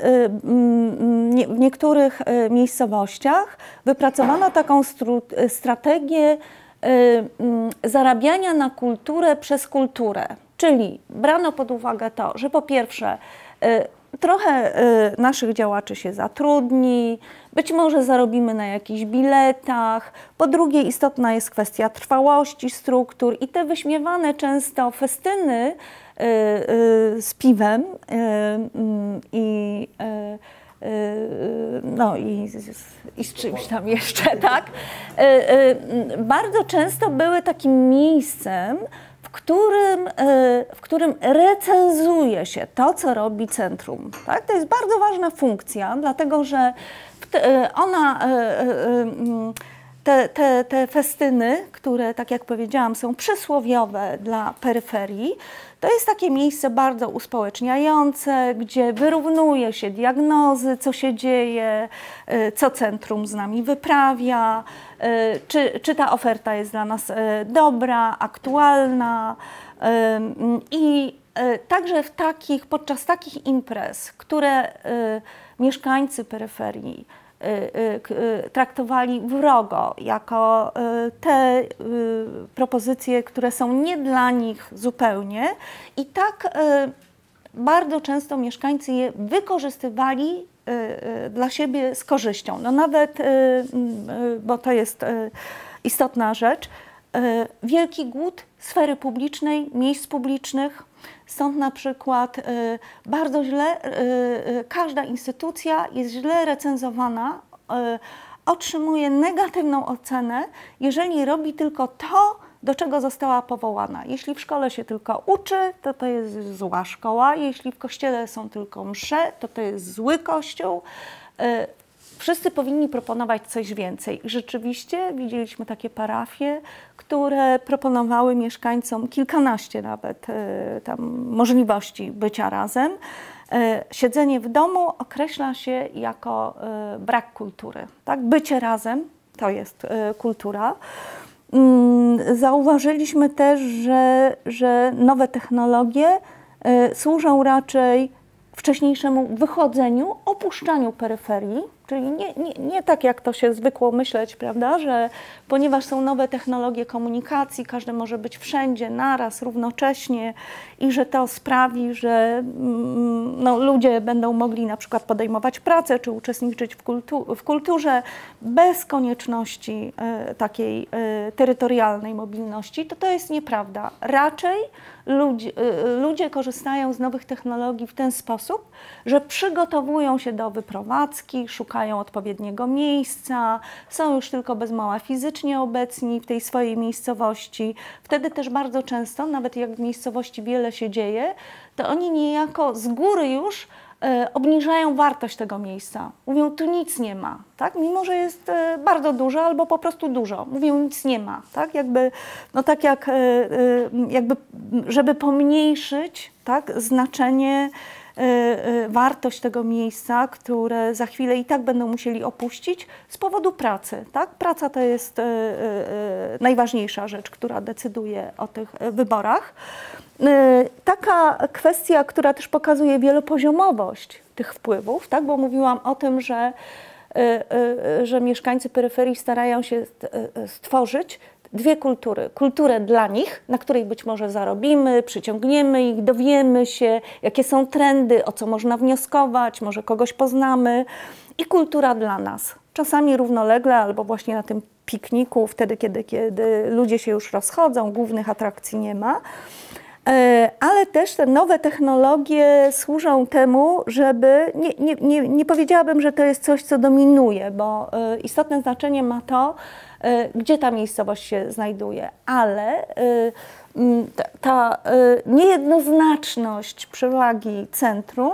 w niektórych miejscowościach wypracowano taką strategię zarabiania na kulturę przez kulturę. Czyli brano pod uwagę to, że po pierwsze trochę naszych działaczy się zatrudni, być może zarobimy na jakichś biletach. Po drugie, istotna jest kwestia trwałości struktur i te wyśmiewane często festyny z piwem i z czymś tam jeszcze, tak? Bardzo często były takim miejscem, w którym recenzuje się to, co robi centrum. Tak? To jest bardzo ważna funkcja, dlatego że te festyny, które, tak jak powiedziałam, są przysłowiowe dla peryferii, to jest takie miejsce bardzo uspołeczniające, gdzie wyrównuje się diagnozy, co się dzieje, co centrum z nami wyprawia, czy ta oferta jest dla nas dobra, aktualna. I także podczas takich imprez, które mieszkańcy peryferii traktowali wrogo, jako te propozycje, które są nie dla nich zupełnie i tak bardzo często mieszkańcy je wykorzystywali dla siebie z korzyścią. No nawet, bo to jest istotna rzecz, wielki głód sfery publicznej, miejsc publicznych. Stąd na przykład bardzo źle, każda instytucja jest źle recenzowana, otrzymuje negatywną ocenę, jeżeli robi tylko to, do czego została powołana. Jeśli w szkole się tylko uczy, to jest zła szkoła. Jeśli w kościele są tylko msze, to jest zły kościół. Wszyscy powinni proponować coś więcej. I rzeczywiście widzieliśmy takie parafie, które proponowały mieszkańcom kilkanaście nawet tam możliwości bycia razem. Siedzenie w domu określa się jako brak kultury. Tak? Bycie razem to jest kultura. Zauważyliśmy też, że nowe technologie służą raczej wcześniejszemu wychodzeniu, opuszczaniu peryferii, czyli nie tak jak to się zwykło myśleć, prawda, że ponieważ są nowe technologie komunikacji, każdy może być wszędzie, naraz, równocześnie i że to sprawi, że ludzie będą mogli na przykład podejmować pracę czy uczestniczyć w kulturze bez konieczności takiej terytorialnej mobilności, to jest nieprawda. Raczej ludzie korzystają z nowych technologii w ten sposób, że przygotowują się do wyprowadzki, szukają odpowiedniego miejsca, są już tylko bez mała fizycznie obecni w tej swojej miejscowości. Wtedy też bardzo często, nawet jak w miejscowości wiele się dzieje, to oni niejako z góry już obniżają wartość tego miejsca. Mówią, tu nic nie ma, tak? Mimo że jest bardzo dużo albo po prostu dużo. Mówią, nic nie ma, tak? Żeby pomniejszyć, tak, znaczenie, wartość tego miejsca, które za chwilę i tak będą musieli opuścić z powodu pracy. Tak? Praca to jest najważniejsza rzecz, która decyduje o tych wyborach. Taka kwestia, która też pokazuje wielopoziomowość tych wpływów, tak? Bo mówiłam o tym, że mieszkańcy peryferii starają się stworzyć dwie kultury. Kulturę dla nich, na której być może zarobimy, przyciągniemy ich, dowiemy się, jakie są trendy, o co można wnioskować, może kogoś poznamy. I kultura dla nas. Czasami równolegle albo właśnie na tym pikniku, wtedy, kiedy ludzie się już rozchodzą, głównych atrakcji nie ma. Ale też te nowe technologie służą temu, żeby, nie powiedziałabym, że to jest coś, co dominuje, bo istotne znaczenie ma to, gdzie ta miejscowość się znajduje, ale ta niejednoznaczność przewagi centrum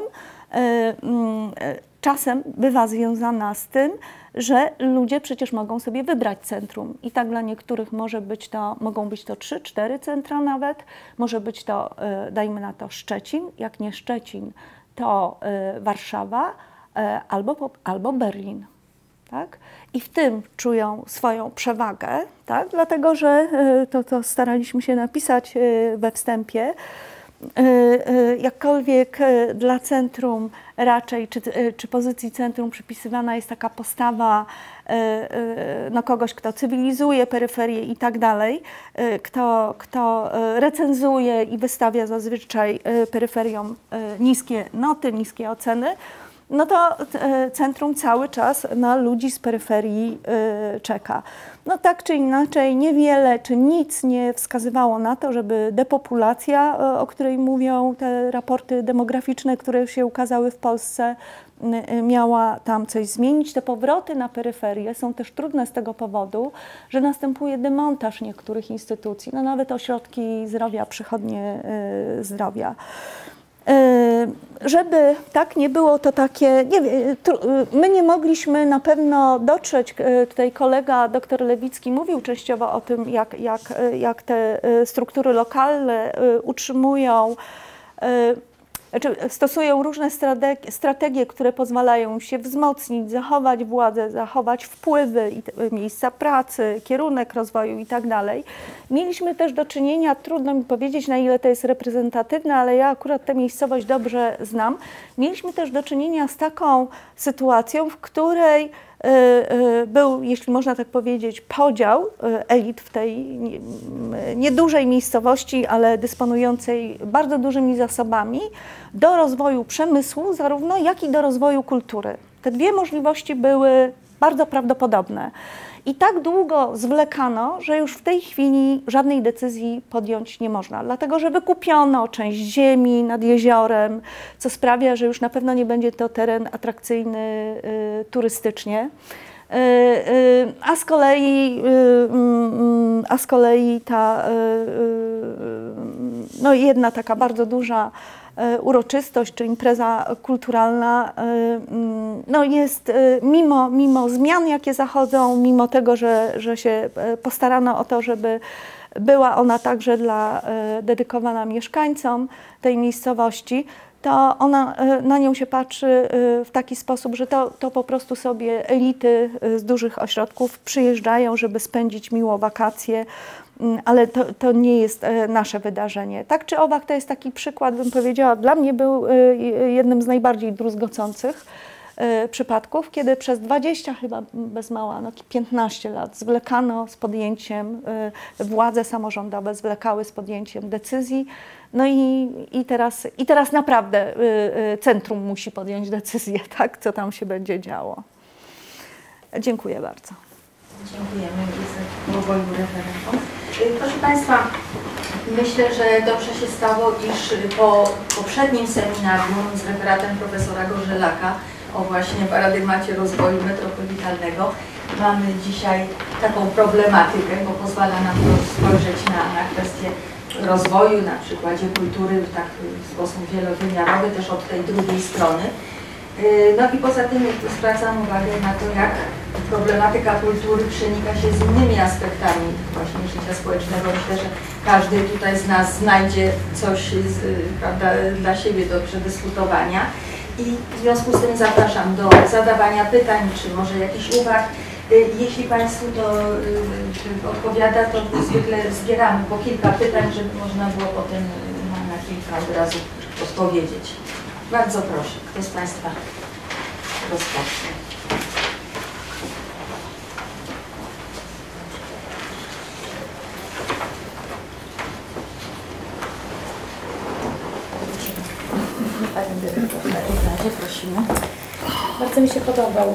czasem bywa związana z tym, że ludzie przecież mogą sobie wybrać centrum i tak dla niektórych mogą być to 3-4 centra nawet, może być to, dajmy na to, Szczecin, jak nie Szczecin, to Warszawa albo Berlin. Tak? I w tym czują swoją przewagę, tak? Dlatego że to staraliśmy się napisać we wstępie, jakkolwiek dla centrum raczej, czy pozycji centrum przypisywana jest taka postawa kogoś, kto cywilizuje peryferię i tak dalej, kto recenzuje i wystawia zazwyczaj peryferiom niskie noty, niskie oceny, no to centrum cały czas na ludzi z peryferii czeka. No tak czy inaczej niewiele czy nic nie wskazywało na to, żeby depopulacja, o której mówią te raporty demograficzne, które się ukazały w Polsce, miała tam coś zmienić. Te powroty na peryferię są też trudne z tego powodu, że następuje demontaż niektórych instytucji, no nawet ośrodki zdrowia, przychodnie zdrowia. Żeby tak nie było to takie, my nie mogliśmy na pewno dotrzeć, tutaj kolega dr Lewicki mówił częściowo o tym, jak te struktury lokalne utrzymują, stosują różne strategie, które pozwalają się wzmocnić, zachować władzę, zachować wpływy, miejsca pracy, kierunek rozwoju i tak dalej. Mieliśmy też do czynienia, trudno mi powiedzieć, na ile to jest reprezentatywne, ale ja akurat tę miejscowość dobrze znam. Mieliśmy też do czynienia z taką sytuacją, w której był, jeśli można tak powiedzieć, podział elit w tej niedużej miejscowości, ale dysponującej bardzo dużymi zasobami do rozwoju przemysłu zarówno, jak i do rozwoju kultury. Te dwie możliwości były bardzo prawdopodobne. I tak długo zwlekano, że już w tej chwili żadnej decyzji podjąć nie można, dlatego że wykupiono część ziemi nad jeziorem, co sprawia, że już na pewno nie będzie to teren atrakcyjny turystycznie. A z kolei ta jedna taka bardzo duża uroczystość czy impreza kulturalna jest mimo zmian, jakie zachodzą, mimo tego, że się postarano o to, żeby była ona także dedykowana mieszkańcom tej miejscowości, to na nią się patrzy w taki sposób, że to po prostu sobie elity z dużych ośrodków przyjeżdżają, żeby spędzić miło wakacje, ale to nie jest nasze wydarzenie. Tak czy owak, to jest taki przykład, bym powiedziała, dla mnie był jednym z najbardziej druzgocących przypadków, kiedy przez 20 chyba bez mała, 15 lat zwlekano z podjęciem, władze samorządowe zwlekały z podjęciem decyzji. No i teraz naprawdę centrum musi podjąć decyzję, tak, co tam się będzie działo. Dziękuję bardzo. Dziękujemy oboju referentom. Proszę Państwa, myślę, że dobrze się stało, iż po poprzednim seminarium z referatem profesora Gorzelaka o właśnie paradygmacie rozwoju metropolitalnego mamy dzisiaj taką problematykę, bo pozwala nam to spojrzeć na kwestię rozwoju, na przykładzie kultury w sposób wielowymiarowy, też od tej drugiej strony. No i poza tym zwracam uwagę na to, jak problematyka kultury przenika się z innymi aspektami właśnie życia społecznego. Myślę, że każdy tutaj z nas znajdzie coś prawda, dla siebie do przedyskutowania. I w związku z tym zapraszam do zadawania pytań, czy może jakichś uwag. Jeśli Państwu to odpowiada, to zwykle zbieramy po kilka pytań, żeby można było potem na kilka od razu odpowiedzieć. Bardzo proszę, kto z Państwa rozpocznie? Pani dyrektor, w takim razie prosimy. Bardzo mi się podobał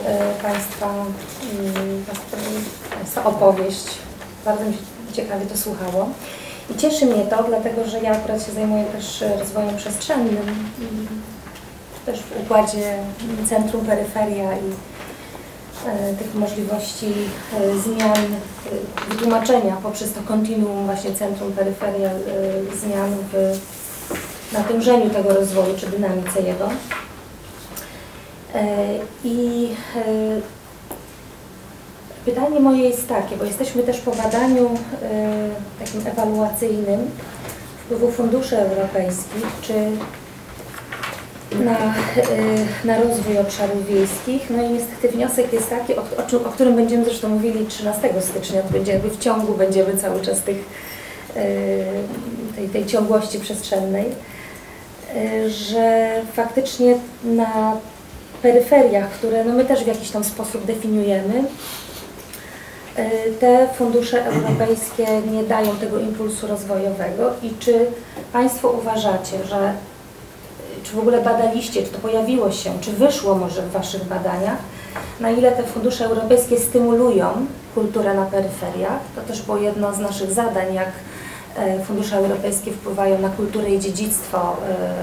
Państwa opowieść. Bardzo mi się ciekawie to słuchało. I cieszy mnie to, dlatego że ja akurat się zajmuję też rozwojem przestrzennym, też w układzie centrum-peryferia i tych możliwości zmian, wytłumaczenia poprzez to kontinuum właśnie centrum-peryferia zmian w natężeniu tego rozwoju czy dynamice jego. I pytanie moje jest takie, bo jesteśmy też po badaniu takim ewaluacyjnym wpływu funduszy europejskich, czy na rozwój obszarów wiejskich. No i niestety wniosek jest taki, o którym będziemy zresztą mówili 13 stycznia, to będzie jakby w ciągu, będziemy cały czas tej ciągłości przestrzennej, że faktycznie na peryferiach, które no my też w jakiś tam sposób definiujemy, te fundusze europejskie nie dają tego impulsu rozwojowego i czy Państwo uważacie, że czy w ogóle badaliście, czy to pojawiło się, czy wyszło może w Waszych badaniach, na ile te fundusze europejskie stymulują kulturę na peryferiach? To też było jedno z naszych zadań, jak fundusze europejskie wpływają na kulturę i dziedzictwo,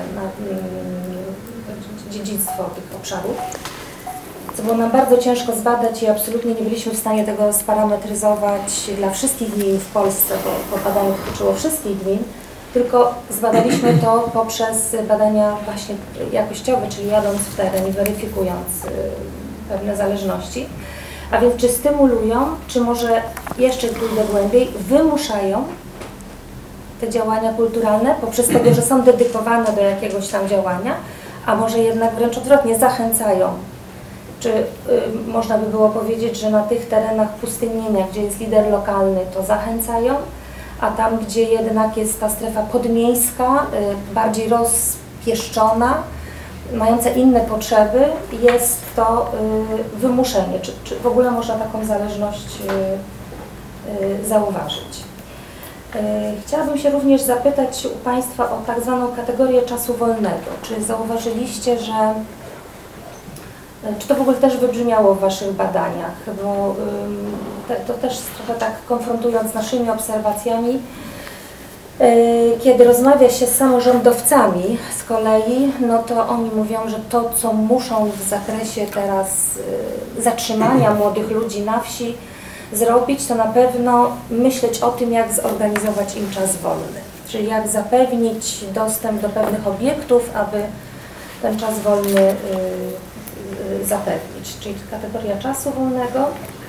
dziedzictwo tych obszarów, co było nam bardzo ciężko zbadać i absolutnie nie byliśmy w stanie tego sparametryzować dla wszystkich gmin w Polsce, bo badanie dotyczyło wszystkich gmin, tylko zbadaliśmy to poprzez badania właśnie jakościowe, czyli jadąc w teren i weryfikując pewne zależności. A więc czy stymulują, czy może jeszcze pójdę głębiej, wymuszają te działania kulturalne poprzez tego, że są dedykowane do jakiegoś tam działania, a może jednak wręcz odwrotnie zachęcają. Czy można by było powiedzieć, że na tych terenach pustynnienia, gdzie jest lider lokalny, to zachęcają, a tam, gdzie jednak jest ta strefa podmiejska, bardziej rozpieszczona, mające inne potrzeby, jest to wymuszenie. Czy w ogóle można taką zależność zauważyć? Chciałabym się również zapytać u Państwa o tak zwaną kategorię czasu wolnego. Czy zauważyliście, że czy to w ogóle też wybrzmiało w Waszych badaniach? Bo to też trochę tak konfrontując z naszymi obserwacjami, kiedy rozmawia się z samorządowcami z kolei, no to oni mówią, że to, co muszą w zakresie teraz zatrzymania młodych ludzi na wsi zrobić, to na pewno myśleć o tym, jak zorganizować im czas wolny. Czyli jak zapewnić dostęp do pewnych obiektów, aby ten czas wolny zapewnić. Czyli kategoria czasu wolnego.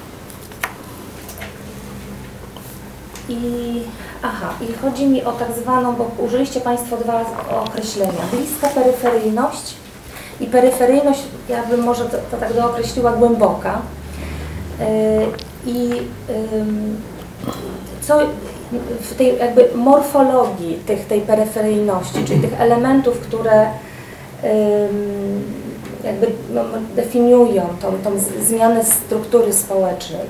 I chodzi mi o tak zwaną, bo użyliście Państwo dwa określenia. Bliska peryferyjność i peryferyjność, ja bym może to tak dookreśliła, głęboka. Co w tej jakby morfologii tej peryferyjności, czyli tych elementów, które jakby definiują tą zmianę struktury społecznej.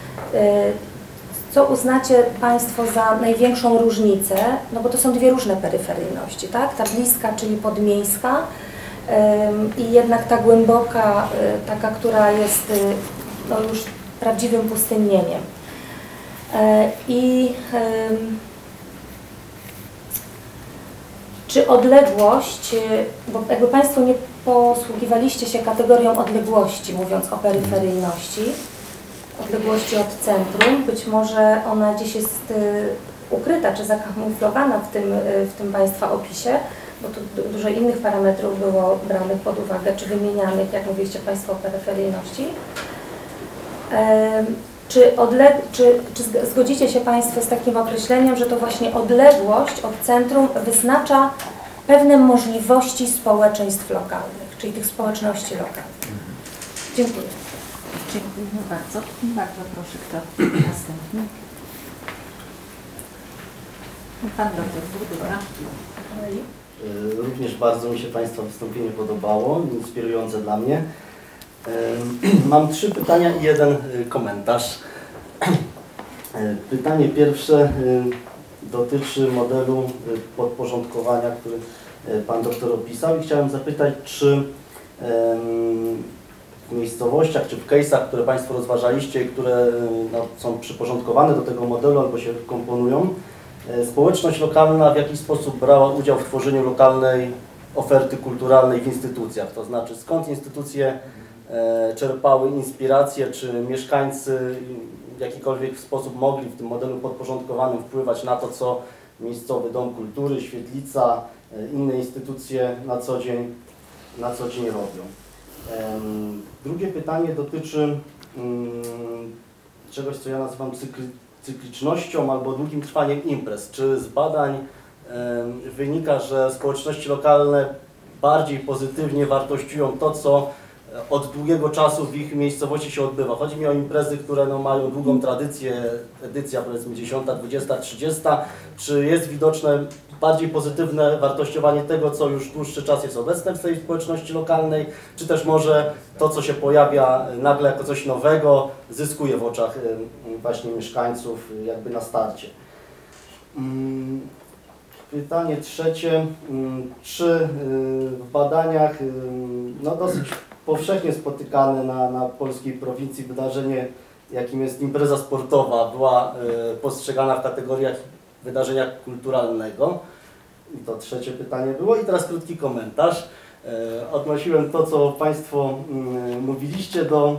Co uznacie Państwo za największą różnicę? No bo to są dwie różne peryferyjności, tak? Ta bliska, czyli podmiejska i jednak ta głęboka, taka, która jest no już prawdziwym pustynnieniem. Czy odległość, bo jakby Państwo nie posługiwaliście się kategorią odległości, mówiąc o peryferyjności, odległości od centrum, być może ona gdzieś jest ukryta czy zakamuflowana w tym Państwa opisie, bo tu dużo innych parametrów było branych pod uwagę, czy wymienianych, jak mówiliście Państwo, o peryferyjności. Czy zgodzicie się Państwo z takim określeniem, że to właśnie odległość od centrum wyznacza pewne możliwości społeczeństw lokalnych, czyli tych społeczności lokalnych? Dziękuję. Dziękuję bardzo. Bardzo proszę, kto następny? Pan doktor Burdyka. Również bardzo mi się Państwa wystąpienie podobało, inspirujące dla mnie. Mam 3 pytania i 1 komentarz. Pytanie pierwsze dotyczy modelu podporządkowania, który Pan doktor opisał i chciałem zapytać, czy w miejscowościach, czy w case'ach, które Państwo rozważaliście i które no, są przyporządkowane do tego modelu albo się komponują, społeczność lokalna w jakiś sposób brała udział w tworzeniu lokalnej oferty kulturalnej w instytucjach? To znaczy, skąd instytucje czerpały inspiracje, czy mieszkańcy w jakikolwiek sposób mogli w tym modelu podporządkowanym wpływać na to, co miejscowy dom kultury, świetlica, inne instytucje na co dzień robią. Drugie pytanie dotyczy czegoś, co ja nazywam cyklicznością albo długim trwaniem imprez. Czy z badań wynika, że społeczności lokalne bardziej pozytywnie wartościują to, co od długiego czasu w ich miejscowości się odbywa? Chodzi mi o imprezy, które no, mają długą tradycję, edycja powiedzmy 10., 20., 30. Czy jest widoczne bardziej pozytywne wartościowanie tego, co już dłuższy czas jest obecne w tej społeczności lokalnej, czy też może to, co się pojawia nagle jako coś nowego, zyskuje w oczach właśnie mieszkańców jakby na starcie? Pytanie trzecie, czy w badaniach no dosyć powszechnie spotykane na polskiej prowincji wydarzenie, jakim jest impreza sportowa, była postrzegana w kategoriach wydarzenia kulturalnego? I to trzecie pytanie było. I teraz krótki komentarz. Odnosiłem to, co Państwo mówiliście do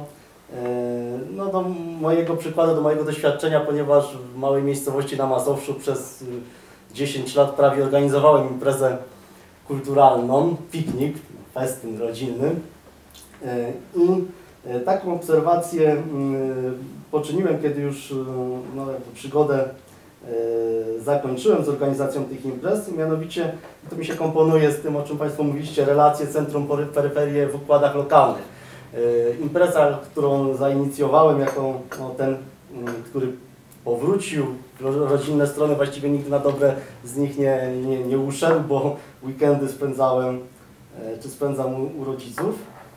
mojego przykładu, do mojego doświadczenia, ponieważ w małej miejscowości na Mazowszu przez 10 lat prawie organizowałem imprezę kulturalną, piknik, festyn rodzinny. I taką obserwację poczyniłem, kiedy już przygodę zakończyłem z organizacją tych imprez, mianowicie to mi się komponuje z tym, o czym Państwo mówiliście, relacje centrum-peryferie w układach lokalnych. Impreza, którą zainicjowałem jako ten, który powrócił, rodzinne strony właściwie nigdy na dobre z nich nie uszedł, bo weekendy spędzam u rodziców.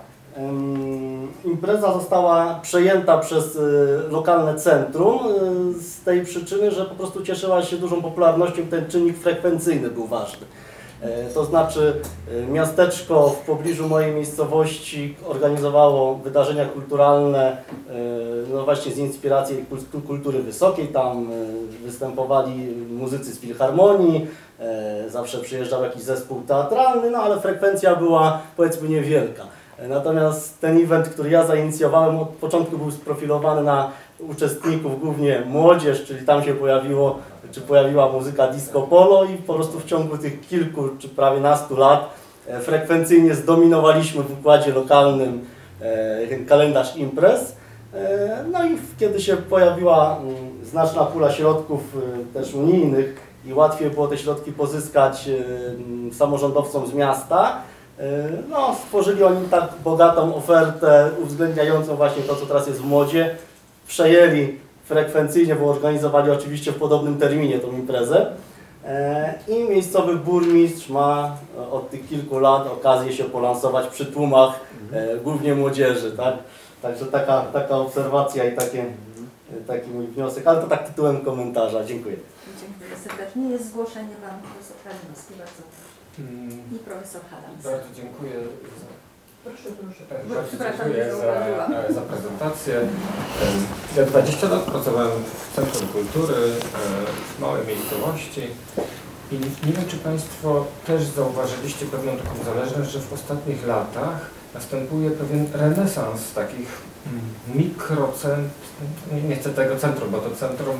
Impreza została przejęta przez lokalne centrum z tej przyczyny, że po prostu cieszyła się dużą popularnością, ten czynnik frekwencyjny był ważny. To znaczy miasteczko w pobliżu mojej miejscowości organizowało wydarzenia kulturalne no właśnie z inspiracji kultury wysokiej. Tam występowali muzycy z filharmonii, zawsze przyjeżdżał jakiś zespół teatralny, no ale frekwencja była powiedzmy niewielka. Natomiast ten event, który ja zainicjowałem, od początku był sprofilowany na uczestników, głównie młodzież, czyli tam się pojawiła muzyka disco polo i po prostu w ciągu tych kilku czy prawie nastu lat frekwencyjnie zdominowaliśmy w układzie lokalnym kalendarz imprez. No i kiedy się pojawiła znaczna pula środków też unijnych i łatwiej było te środki pozyskać samorządowcom z miasta, no, stworzyli oni tak bogatą ofertę uwzględniającą właśnie to, co teraz jest w modzie. Przejęli frekwencyjnie, bo organizowali oczywiście w podobnym terminie tą imprezę. I miejscowy burmistrz ma od tych kilku lat okazję się polansować przy tłumach głównie młodzieży. Tak? Także taka obserwacja i taki mój wniosek, ale to tak tytułem komentarza. Dziękuję. Dziękuję serdecznie. Jest zgłoszenie pan profesor Kalinowski, bardzo proszę. I profesor Hadams. Bardzo dziękuję za prezentację. Ja 20 lat pracowałem w Centrum Kultury w małej miejscowości i nie wiem, czy Państwo też zauważyliście pewną taką zależność, że w ostatnich latach następuje pewien renesans takich nie chcę tego centrum, bo to centrum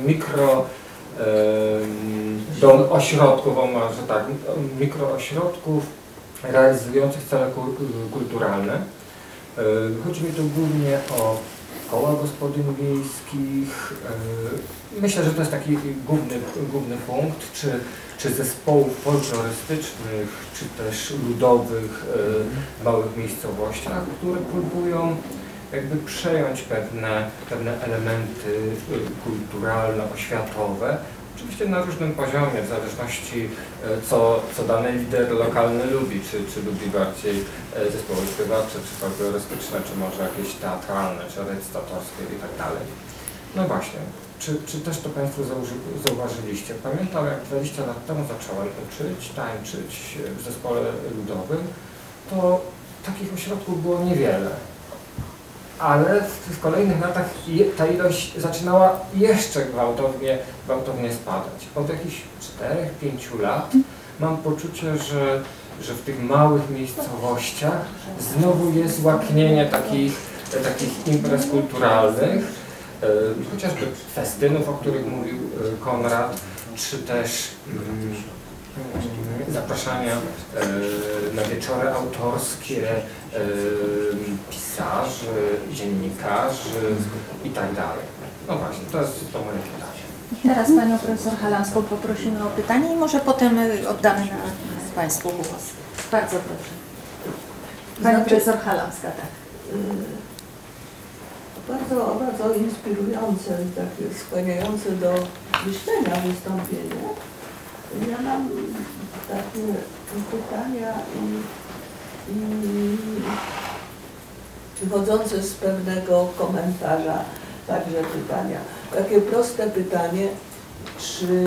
ośrodków, może tak, mikroośrodków realizujących cele kulturalne. Chodzi mi tu głównie o koła gospodyń wiejskich. Myślę, że to jest taki główny punkt, czy zespołów folklorystycznych, czy też ludowych w małych miejscowościach, które próbują jakby przejąć pewne elementy kulturalne, oświatowe, oczywiście na różnym poziomie, w zależności co dany lider lokalny lubi, czy lubi bardziej zespoły śpiewacze, czy folklorystyczne, czy może jakieś teatralne, czy recytatorskie i tak dalej. No właśnie, czy też to Państwo zauważyliście? Pamiętam, jak 20 lat temu zacząłem uczyć, tańczyć w zespole ludowym, to takich ośrodków było niewiele. ale w kolejnych latach ta ilość zaczynała jeszcze gwałtownie spadać. Od jakichś 4-5 lat mam poczucie, że w tych małych miejscowościach znowu jest łaknienie takich imprez kulturalnych, chociażby festynów, o których mówił Konrad, czy też zapraszania na wieczory autorskie pisarzy, dziennikarzy i tak dalej. No właśnie, to jest to moje pytanie. Teraz panią profesor Halamską poprosimy o pytanie i może potem oddamy na państwu głos. Bardzo proszę. Pani profesor Halamska, tak. Bardzo inspirujące i takie skłaniające do myślenia wystąpienie. Ja mam takie pytania i wychodzące z pewnego komentarza, także pytania. Takie proste pytanie, czy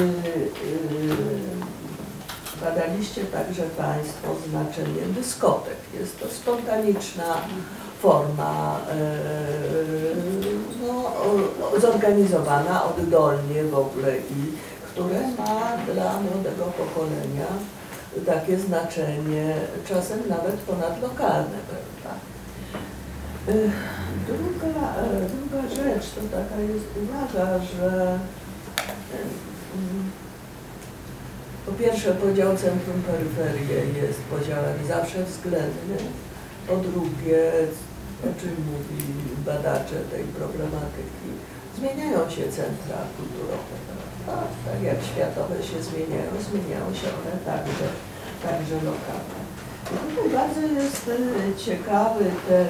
badaliście także Państwo znaczenie dyskotek? Jest to spontaniczna forma zorganizowana oddolnie w ogóle i które ma dla młodego pokolenia takie znaczenie, czasem nawet ponadlokalne, prawda? Druga rzecz to taka jest uwaga, że po pierwsze podział centrum-peryferię jest podziałem zawsze względny, po drugie, o czym mówi badacze tej problematyki, zmieniają się centra kulturowe, prawda? Tak jak światowe się zmieniają się one także lokalne. I tutaj bardzo jest ciekawy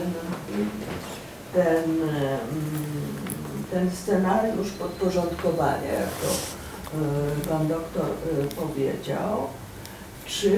ten scenariusz podporządkowania, jak to pan doktor powiedział. Czy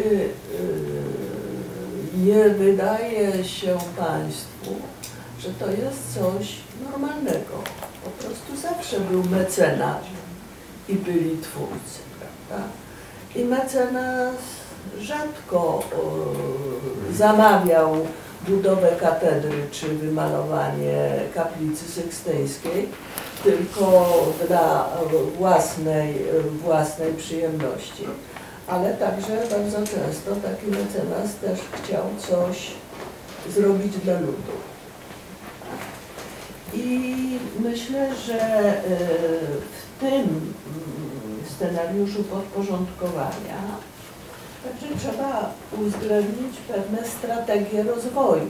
nie wydaje się Państwu, że to jest coś normalnego? Po prostu zawsze był mecenas i byli twórcy, prawda? I mecenas rzadko zamawiał budowę katedry czy wymalowanie kaplicy sykstyńskiej, tylko dla własnej przyjemności. Ale także bardzo często taki mecenas też chciał coś zrobić dla ludu. I myślę, że w tym scenariuszu podporządkowania także trzeba uwzględnić pewne strategie rozwoju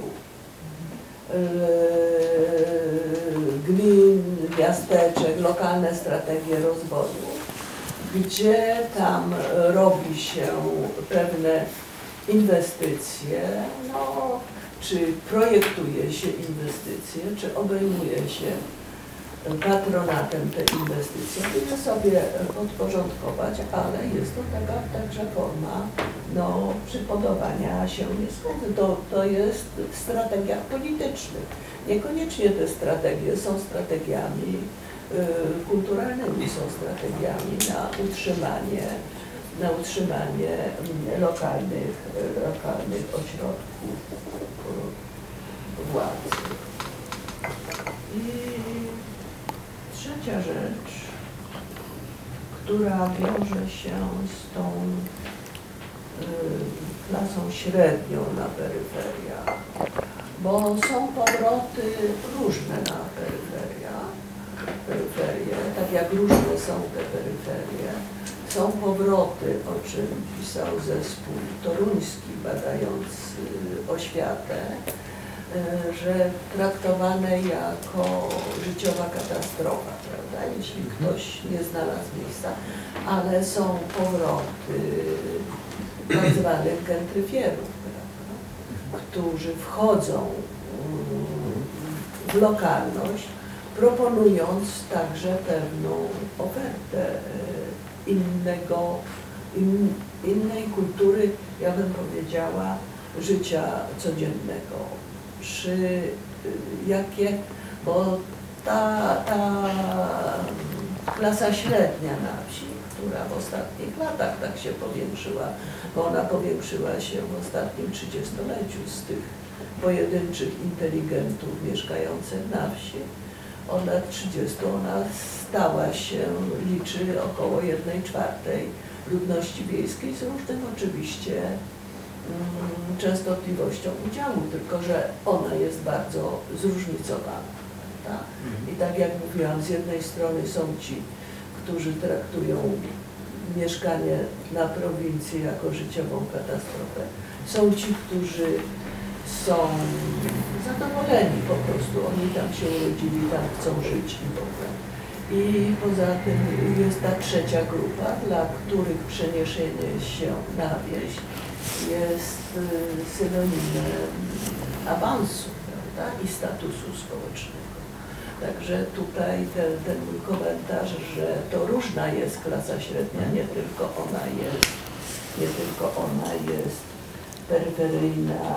gmin, miasteczek, lokalne strategie rozwoju, gdzie tam robi się pewne inwestycje, czy projektuje się inwestycje, czy obejmuje się patronatem te inwestycje, żeby sobie podporządkować, ale jest to taka także forma przypodobania się niezgody. To jest w strategiach politycznych. Niekoniecznie te strategie są strategiami kulturalnymi, są strategiami na utrzymanie lokalnych ośrodków władzy. I trzecia rzecz, która wiąże się z tą klasą średnią na peryferiach, bo są powroty różne na peryferie, tak jak różne są te peryferie. Są powroty, o czym pisał zespół toruński badając oświatę, że traktowane jako życiowa katastrofa, prawda, jeśli ktoś nie znalazł miejsca, ale są powroty tak zwanych gentryfierów, prawda, którzy wchodzą w lokalność, proponując także pewną ofertę innej kultury, ja bym powiedziała, życia codziennego. Bo ta klasa średnia na wsi, która w ostatnich latach tak się powiększyła, bo ona powiększyła się w ostatnim 30-leciu z tych pojedynczych inteligentów mieszkających na wsi. Od lat 30 ona stała się, liczy około 1/4 ludności wiejskiej z różnym oczywiście częstotliwością udziału, tylko że ona jest bardzo zróżnicowana. Prawda? I tak jak mówiłam, z jednej strony są ci, którzy traktują mieszkanie na prowincji jako życiową katastrofę. Są ci, którzy są zadowoleni po prostu, oni tam się urodzili, tam chcą żyć i w ogóle. I poza tym jest ta trzecia grupa, dla których przeniesienie się na wieś jest synonimem awansu, prawda, i statusu społecznego. Także tutaj ten mój komentarz, że to różna jest klasa średnia, nie tylko ona jest peryferyjna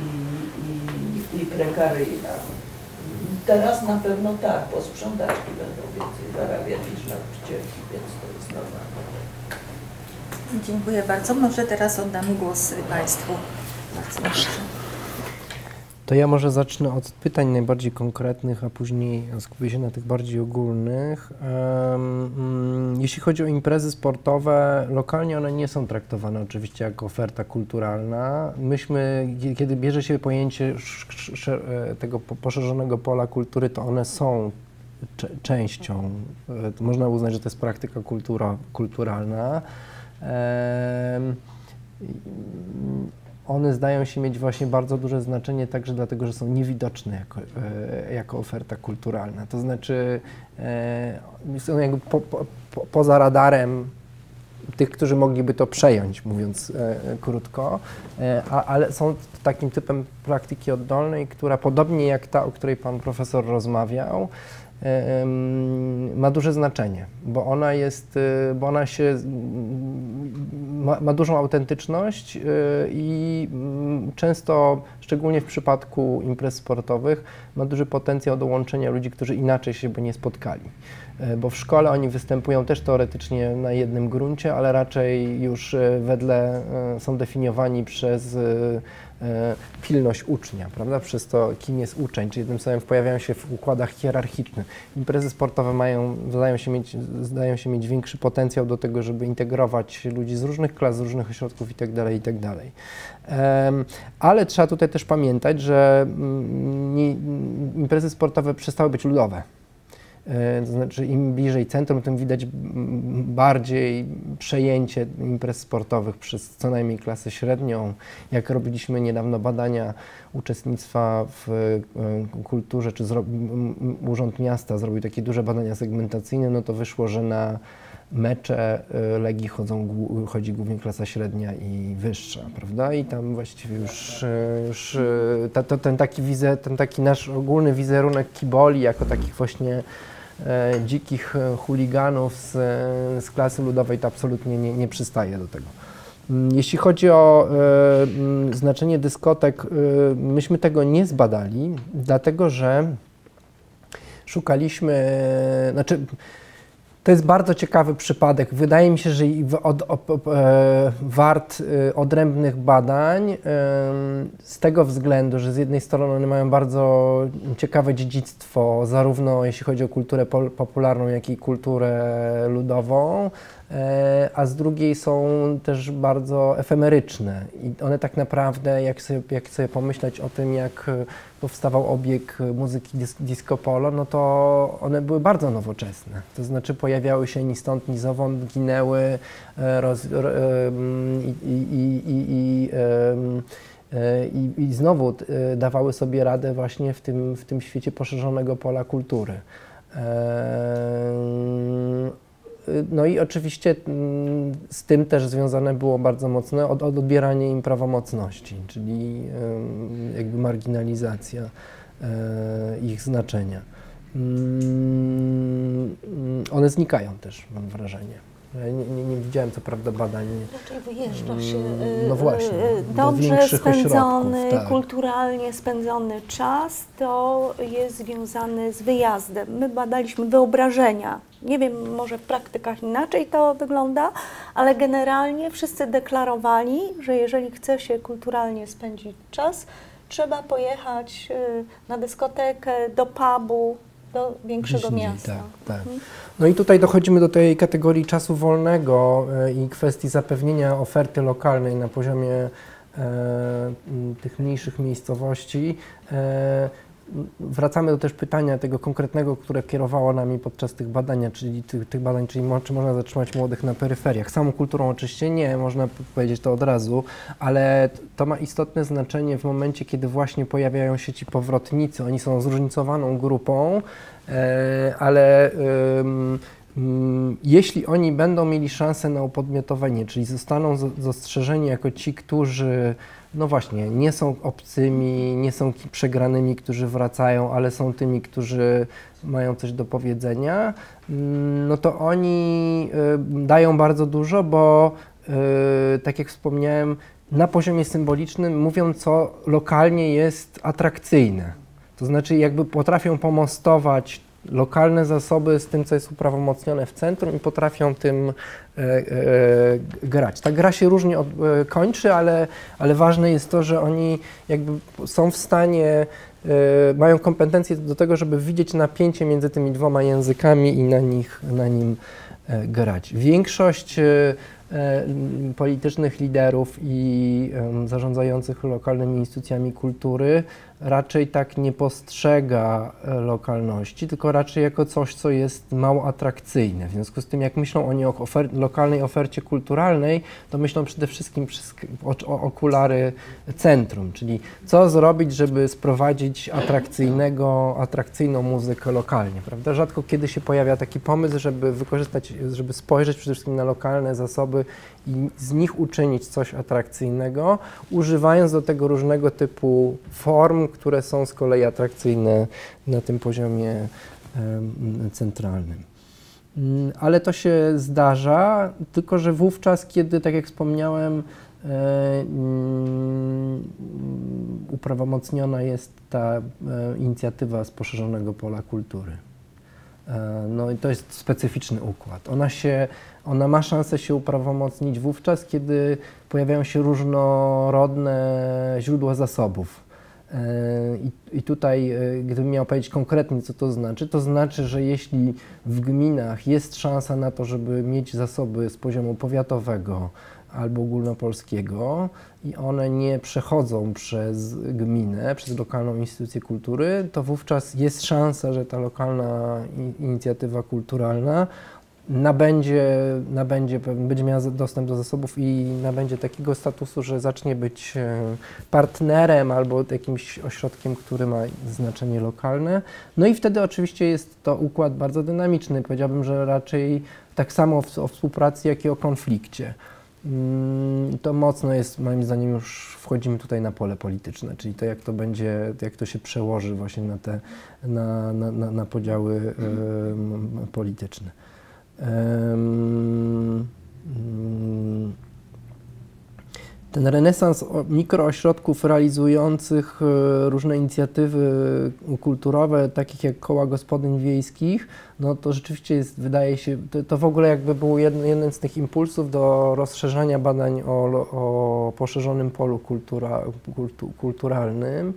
i prekaryjna. Teraz na pewno tak, bo sprzątaczki będą więcej zarabiać niż nauczycielki, więc to jest normalne. Dziękuję bardzo. Może teraz oddamy głos Państwu. Bardzo proszę. To ja może zacznę od pytań najbardziej konkretnych, a później skupię się na tych bardziej ogólnych. Jeśli chodzi o imprezy sportowe, lokalnie one nie są traktowane oczywiście jako oferta kulturalna. Myśmy, kiedy bierze się pojęcie tego poszerzonego pola kultury, to one są częścią, można uznać, że to jest praktyka kulturalna. One zdają się mieć właśnie bardzo duże znaczenie także dlatego, że są niewidoczne jako oferta kulturalna. To znaczy są jakby poza radarem tych, którzy mogliby to przejąć, mówiąc krótko, ale są takim typem praktyki oddolnej, która podobnie jak ta, o której pan profesor rozmawiał, ma duże znaczenie, bo ona ma dużą autentyczność i często, szczególnie w przypadku imprez sportowych, ma duży potencjał do łączenia ludzi, którzy inaczej się by nie spotkali. Bo w szkole oni występują też teoretycznie na jednym gruncie, ale raczej już wedle są definiowani przez pilność ucznia, prawda? Przez to, kim jest uczeń, czyli tym samym pojawiają się w układach hierarchicznych. Imprezy sportowe zdają się mieć większy potencjał do tego, żeby integrować ludzi z różnych klas, z różnych ośrodków itd., itd. Ale trzeba tutaj też pamiętać, że imprezy sportowe przestały być ludowe. To znaczy im bliżej centrum, tym widać bardziej przejęcie imprez sportowych przez co najmniej klasę średnią. Jak robiliśmy niedawno badania uczestnictwa w kulturze, czy Urząd Miasta zrobił takie duże badania segmentacyjne, no to wyszło, że na mecze Legii chodzi głównie klasa średnia i wyższa, prawda? I tam właściwie już ten taki nasz ogólny wizerunek kiboli jako takich właśnie dzikich chuliganów z klasy ludowej to absolutnie nie przystaje do tego. Jeśli chodzi o znaczenie dyskotek, myśmy tego nie zbadali, dlatego że szukaliśmy, to jest bardzo ciekawy przypadek. Wydaje mi się, że wart odrębnych badań z tego względu, że z jednej strony one mają bardzo ciekawe dziedzictwo, zarówno jeśli chodzi o kulturę popularną, jak i kulturę ludową, a z drugiej są też bardzo efemeryczne i one tak naprawdę, jak sobie pomyśleć o tym, jak powstawał obieg muzyki disco polo, no to one były bardzo nowoczesne. To znaczy pojawiały się ni stąd, ni zowąd, ginęły i znowu dawały sobie radę właśnie w tym świecie poszerzonego pola kultury. No i oczywiście z tym też związane było bardzo mocne odbieranie im prawomocności, czyli jakby marginalizacja ich znaczenia. One znikają też, mam wrażenie. Ja nie widziałem co prawda badań. Raczej wyjeżdża się. No właśnie, dobrze spędzony, ośrodków, tak. kulturalnie spędzony czas to jest związany z wyjazdem. My badaliśmy wyobrażenia. Nie wiem, może w praktykach inaczej to wygląda, ale generalnie wszyscy deklarowali, że jeżeli chce się kulturalnie spędzić czas, trzeba pojechać na dyskotekę, do pubu, do większego miasta. Tak. No i tutaj dochodzimy do tej kategorii czasu wolnego i kwestii zapewnienia oferty lokalnej na poziomie tych mniejszych miejscowości. Wracamy do też pytania tego konkretnego, które kierowało nami podczas tych badań, czyli czy można zatrzymać młodych na peryferiach. Samą kulturą oczywiście nie, można powiedzieć to od razu, ale to ma istotne znaczenie w momencie, kiedy właśnie pojawiają się ci powrotnicy. Oni są zróżnicowaną grupą, ale jeśli oni będą mieli szansę na upodmiotowanie, czyli zostaną dostrzeżeni jako ci, którzy no właśnie, nie są obcymi, nie są przegranymi, którzy wracają, ale są tymi, którzy mają coś do powiedzenia, no to oni dają bardzo dużo, bo tak jak wspomniałem, na poziomie symbolicznym mówią, co lokalnie jest atrakcyjne. To znaczy jakby potrafią pomostować lokalne zasoby z tym, co jest uprawomocnione w centrum i potrafią tym grać. Ta gra się różnie kończy, ale ważne jest to, że oni jakby są w stanie, mają kompetencje do tego, żeby widzieć napięcie między tymi dwoma językami i na nim grać. Większość politycznych liderów i zarządzających lokalnymi instytucjami kultury raczej tak nie postrzega lokalności, tylko raczej jako coś, co jest mało atrakcyjne. W związku z tym, jak myślą oni o lokalnej ofercie kulturalnej, to myślą przede wszystkim o okulary centrum, czyli co zrobić, żeby sprowadzić atrakcyjną muzykę lokalnie, prawda? Rzadko kiedy się pojawia taki pomysł, żeby wykorzystać, żeby spojrzeć przede wszystkim na lokalne zasoby i z nich uczynić coś atrakcyjnego, używając do tego różnego typu form, które są z kolei atrakcyjne na tym poziomie centralnym. Ale to się zdarza, tylko że wówczas, kiedy, tak jak wspomniałem, uprawomocniona jest ta inicjatywa z poszerzonego pola kultury. No i to jest specyficzny układ. Ona ma szansę się uprawomocnić wówczas, kiedy pojawiają się różnorodne źródła zasobów. I tutaj, gdybym miał powiedzieć konkretnie, co to znaczy, że jeśli w gminach jest szansa na to, żeby mieć zasoby z poziomu powiatowego albo ogólnopolskiego i one nie przechodzą przez gminę, przez lokalną instytucję kultury, to wówczas jest szansa, że ta lokalna inicjatywa kulturalna będzie miała dostęp do zasobów i nabędzie takiego statusu, że zacznie być partnerem albo jakimś ośrodkiem, który ma znaczenie lokalne. No i wtedy oczywiście jest to układ bardzo dynamiczny. Powiedziałbym, że raczej tak samo o współpracy, jak i o konflikcie. To mocno jest, moim zdaniem, już wchodzimy tutaj na pole polityczne, czyli to jak to będzie, jak to się przełoży właśnie na podziały polityczne. Ten renesans mikroośrodków realizujących różne inicjatywy kulturowe, takich jak koła gospodyń wiejskich, no to rzeczywiście jest, wydaje się, to w ogóle jakby był jeden z tych impulsów do rozszerzania badań o poszerzonym polu kulturalnym.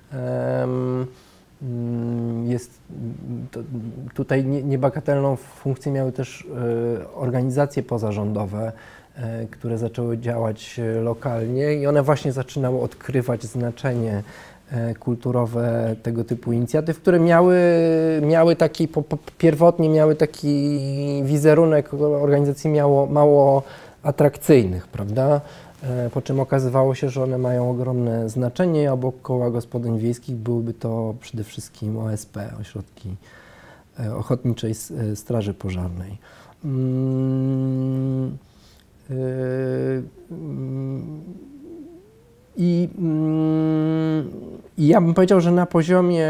Tutaj niebagatelną funkcję miały też organizacje pozarządowe, które zaczęły działać lokalnie i one właśnie zaczynały odkrywać znaczenie kulturowe tego typu inicjatyw, które pierwotnie miały taki wizerunek organizacji mało atrakcyjnych, prawda? Po czym okazywało się, że one mają ogromne znaczenie. Obok koła gospodyń wiejskich byłyby to przede wszystkim OSP, ośrodki Ochotniczej Straży Pożarnej. I ja bym powiedział, że na poziomie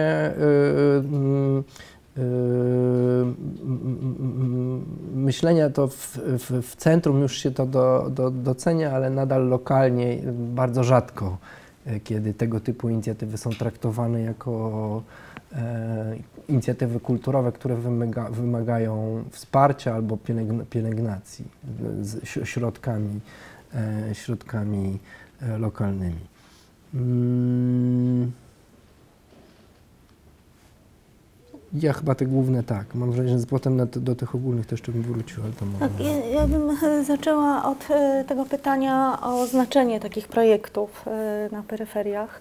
myślenia to w centrum już się to docenia, ale nadal lokalnie bardzo rzadko, kiedy tego typu inicjatywy są traktowane jako inicjatywy kulturowe, które wymagają wsparcia albo pielęgnacji z środkami lokalnymi. Ja chyba te główne tak. Mam wrażenie, że potem do tych ogólnych też jeszcze bym wrócił, ale to może... Tak, ja bym zaczęła od tego pytania o znaczenie takich projektów na peryferiach.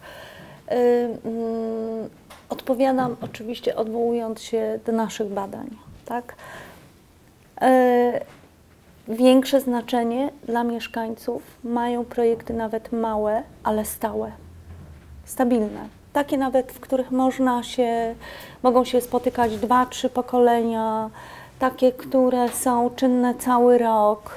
Odpowiadam oczywiście odwołując się do naszych badań. Tak? Większe znaczenie dla mieszkańców mają projekty nawet małe, ale stałe, stabilne. Takie nawet, w których mogą się spotykać 2-3 pokolenia, takie, które są czynne cały rok.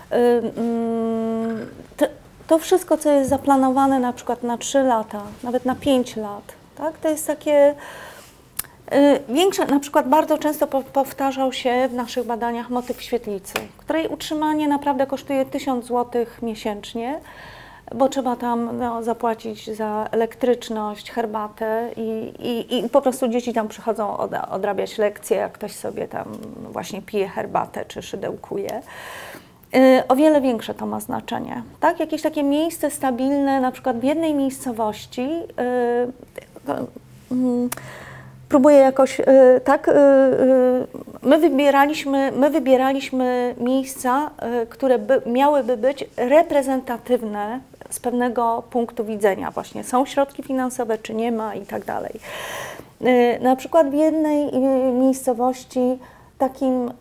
To wszystko, co jest zaplanowane na przykład na 3 lata, nawet na 5 lat, tak? To jest takie większe, na przykład bardzo często powtarzał się w naszych badaniach motyw świetlicy, której utrzymanie naprawdę kosztuje 1000 zł miesięcznie, bo trzeba tam zapłacić za elektryczność, herbatę i po prostu dzieci tam przychodzą odrabiać lekcje, jak ktoś sobie tam właśnie pije herbatę czy szydełkuje. O wiele większe to ma znaczenie. Tak? Jakieś takie miejsce stabilne, na przykład w jednej miejscowości, próbuję jakoś, tak, my wybieraliśmy miejsca, które miałyby być reprezentatywne z pewnego punktu widzenia. Właśnie są środki finansowe, czy nie ma i tak dalej. Na przykład w jednej miejscowości takim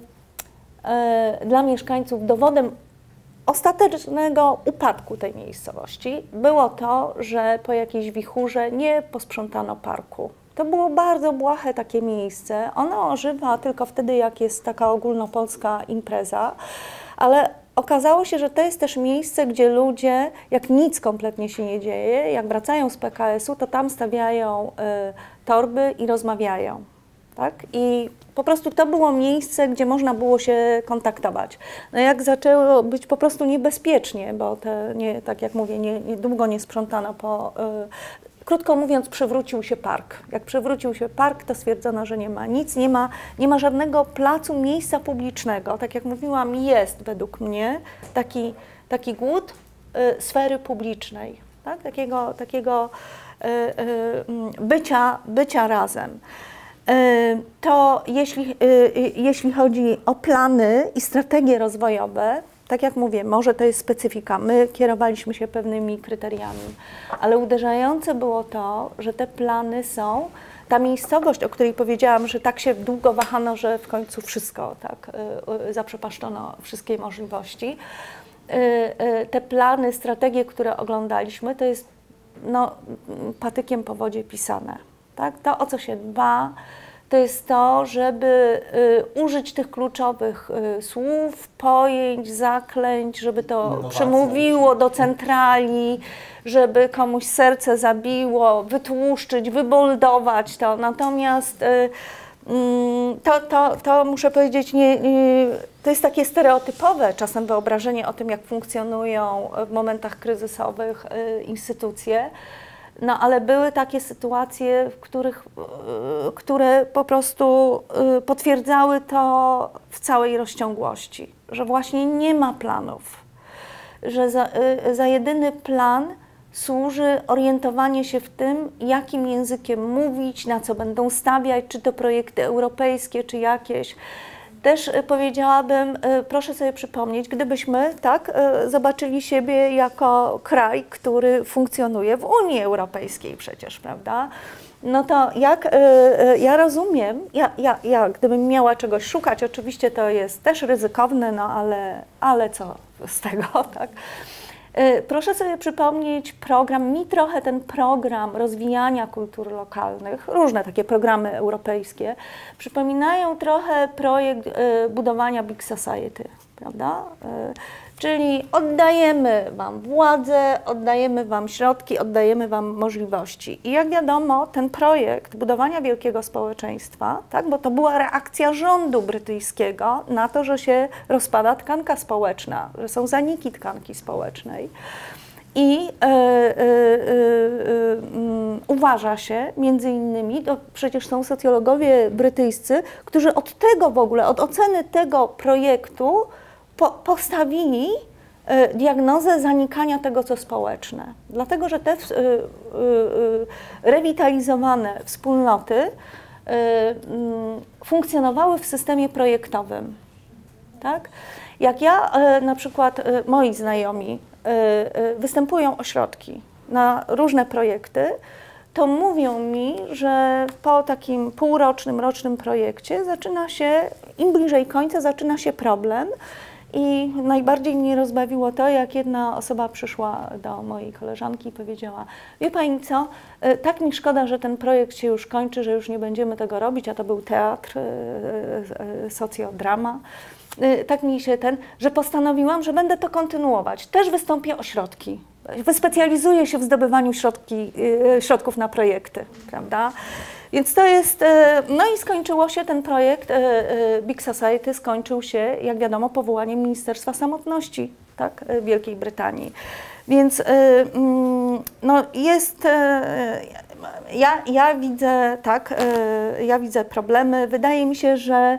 dla mieszkańców dowodem ostatecznego upadku tej miejscowości było to, że po jakiejś wichurze nie posprzątano parku. To było bardzo błahe takie miejsce. Ono ożywa tylko wtedy, jak jest taka ogólnopolska impreza, ale okazało się, że to jest też miejsce, gdzie ludzie, jak nic kompletnie się nie dzieje, jak wracają z PKS-u, to tam stawiają torby i rozmawiają. Tak? I po prostu to było miejsce, gdzie można było się kontaktować. No jak zaczęło być po prostu niebezpiecznie, bo tak jak mówię, długo nie sprzątano krótko mówiąc, przewrócił się park. Jak przewrócił się park, to stwierdzono, że nie ma nic, nie ma żadnego placu, miejsca publicznego. Tak jak mówiłam, jest według mnie taki głód sfery publicznej, tak? takiego bycia razem. To jeśli chodzi o plany i strategie rozwojowe, tak jak mówię, może to jest specyfika, my kierowaliśmy się pewnymi kryteriami, ale uderzające było to, że te plany są, ta miejscowość, o której powiedziałam, że tak się długo wahano, że w końcu wszystko, tak, zaprzepaszczono wszystkie możliwości. Te plany, strategie, które oglądaliśmy, to jest patykiem po wodzie pisane. Tak? To, o co się dba, to jest to, żeby użyć tych kluczowych słów, pojęć, zaklęć, żeby to przemówiło do centrali, żeby komuś serce zabiło, wytłuszczyć, wyboldować to. Natomiast to muszę powiedzieć, to jest takie stereotypowe czasem wyobrażenie o tym, jak funkcjonują w momentach kryzysowych instytucje. No ale były takie sytuacje, które po prostu potwierdzały to w całej rozciągłości, że właśnie nie ma planów, że za jedyny plan służy orientowanie się w tym, jakim językiem mówić, na co będą stawiać, czy to projekty europejskie, czy jakieś. Też powiedziałabym, proszę sobie przypomnieć, gdybyśmy tak zobaczyli siebie jako kraj, który funkcjonuje w Unii Europejskiej przecież, prawda? No to jak ja rozumiem, ja gdybym miała czegoś szukać, oczywiście to jest też ryzykowne, no ale co z tego, tak? Proszę sobie przypomnieć mi trochę ten program rozwijania kultur lokalnych, różne takie programy europejskie, przypominają trochę projekt budowania Big Society, prawda? Czyli oddajemy Wam władzę, oddajemy Wam środki, oddajemy Wam możliwości. I jak wiadomo, ten projekt budowania wielkiego społeczeństwa, tak, bo to była reakcja rządu brytyjskiego na to, że się rozpada tkanka społeczna, że są zaniki tkanki społecznej. I uważa się, między innymi, to przecież są socjologowie brytyjscy, którzy od oceny tego projektu postawili, diagnozę zanikania tego, co społeczne. Dlatego, że te rewitalizowane wspólnoty funkcjonowały w systemie projektowym. Tak? Jak ja, na przykład moi znajomi, występują ośrodki na różne projekty, to mówią mi, że po takim półrocznym, rocznym projekcie zaczyna się, im bliżej końca, zaczyna się problem. I najbardziej mnie rozbawiło to, jak jedna osoba przyszła do mojej koleżanki i powiedziała: wie pani co, tak mi szkoda, że ten projekt się już kończy, że już nie będziemy tego robić, a to był teatr, socjodrama. Tak mi się że postanowiłam, że będę to kontynuować. Też wystąpię o środki. Wyspecjalizuję się w zdobywaniu środków na projekty, prawda? Więc to jest, no i skończyło się ten projekt Big Society, skończył się, jak wiadomo, powołaniem Ministerstwa Samotności, tak, Wielkiej Brytanii. Więc no jest, ja widzę, tak, ja widzę problemy. Wydaje mi się, że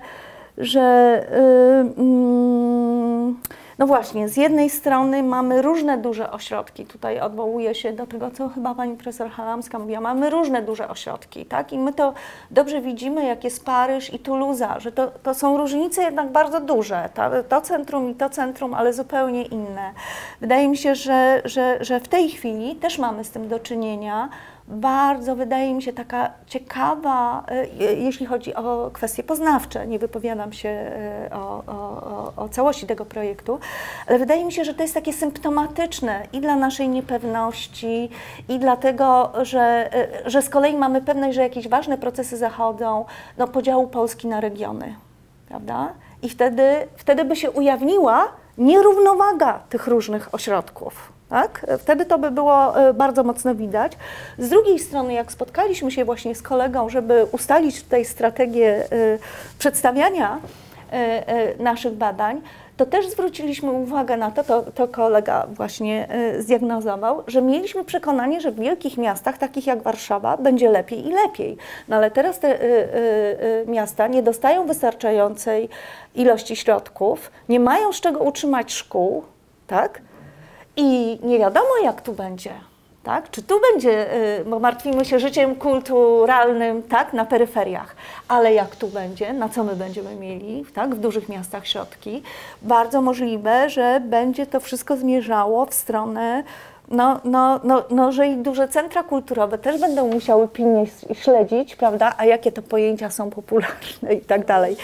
no właśnie, z jednej strony mamy różne duże ośrodki, tutaj odwołuję się do tego, co chyba pani profesor Halamska mówiła, mamy różne duże ośrodki, tak? I my to dobrze widzimy, jak jest Paryż i Toulouse, że to są różnice jednak bardzo duże, to centrum i to centrum, ale zupełnie inne. Wydaje mi się, że w tej chwili też mamy z tym do czynienia. Bardzo, wydaje mi się, taka ciekawa, jeśli chodzi o kwestie poznawcze, nie wypowiadam się o całości tego projektu, ale wydaje mi się, że to jest takie symptomatyczne i dla naszej niepewności, i dlatego, że z kolei mamy pewność, że jakieś ważne procesy zachodzą, no, podziału Polski na regiony, prawda? I wtedy by się ujawniła nierównowaga tych różnych ośrodków. Tak? Wtedy to by było bardzo mocno widać. Z drugiej strony, jak spotkaliśmy się właśnie z kolegą, żeby ustalić tutaj strategię przedstawiania naszych badań, to też zwróciliśmy uwagę na to kolega właśnie zdiagnozował, że mieliśmy przekonanie, że w wielkich miastach, takich jak Warszawa, będzie lepiej i lepiej. No ale teraz te miasta nie dostają wystarczającej ilości środków, nie mają z czego utrzymać szkół, tak? I nie wiadomo, jak tu będzie, tak? Czy tu będzie, bo martwimy się życiem kulturalnym, tak, na peryferiach, ale jak tu będzie, na co my będziemy mieli, tak, w dużych miastach środki, bardzo możliwe, że będzie to wszystko zmierzało w stronę, że i duże centra kulturowe też będą musiały pilnie śledzić, prawda, a jakie to pojęcia są popularne i tak dalej.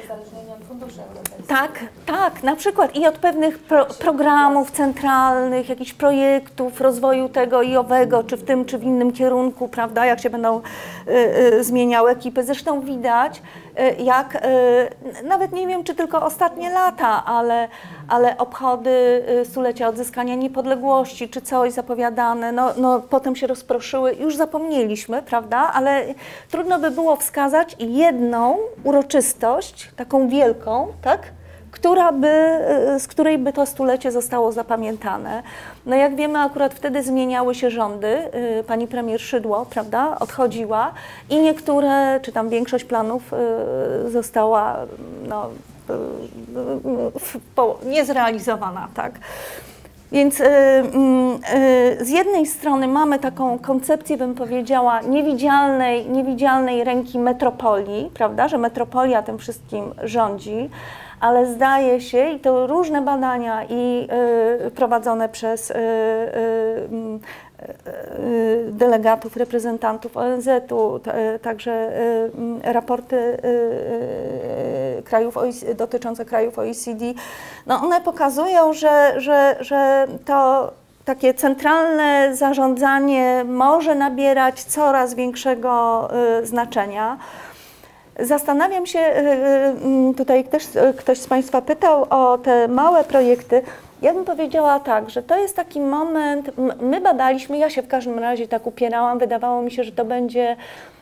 Tak, na przykład i od pewnych programów centralnych, jakichś projektów rozwoju tego i owego, czy w tym, czy w innym kierunku, prawda, jak się będą zmieniały ekipy. Zresztą widać, jak, nawet nie wiem, czy tylko ostatnie lata, ale obchody stulecia odzyskania niepodległości, czy coś zapowiadane, no potem się rozproszyły, już zapomnieliśmy, prawda, ale trudno by było wskazać jedną uroczystość, taką wielką, tak, z której by to stulecie zostało zapamiętane. No jak wiemy, akurat wtedy zmieniały się rządy, pani premier Szydło, prawda, odchodziła i niektóre, czy tam większość planów została niezrealizowana, tak. Więc z jednej strony mamy taką koncepcję, bym powiedziała, niewidzialnej ręki metropolii, prawda, że metropolia tym wszystkim rządzi, ale zdaje się, i to różne badania i prowadzone przez delegatów, reprezentantów ONZ-u, także raporty dotyczące krajów OECD, no one pokazują, że to takie centralne zarządzanie może nabierać coraz większego znaczenia. Zastanawiam się, tutaj też ktoś z Państwa pytał o te małe projekty. Ja bym powiedziała tak, że to jest taki moment, my badaliśmy, ja się w każdym razie tak upierałam, wydawało mi się, że to będzie,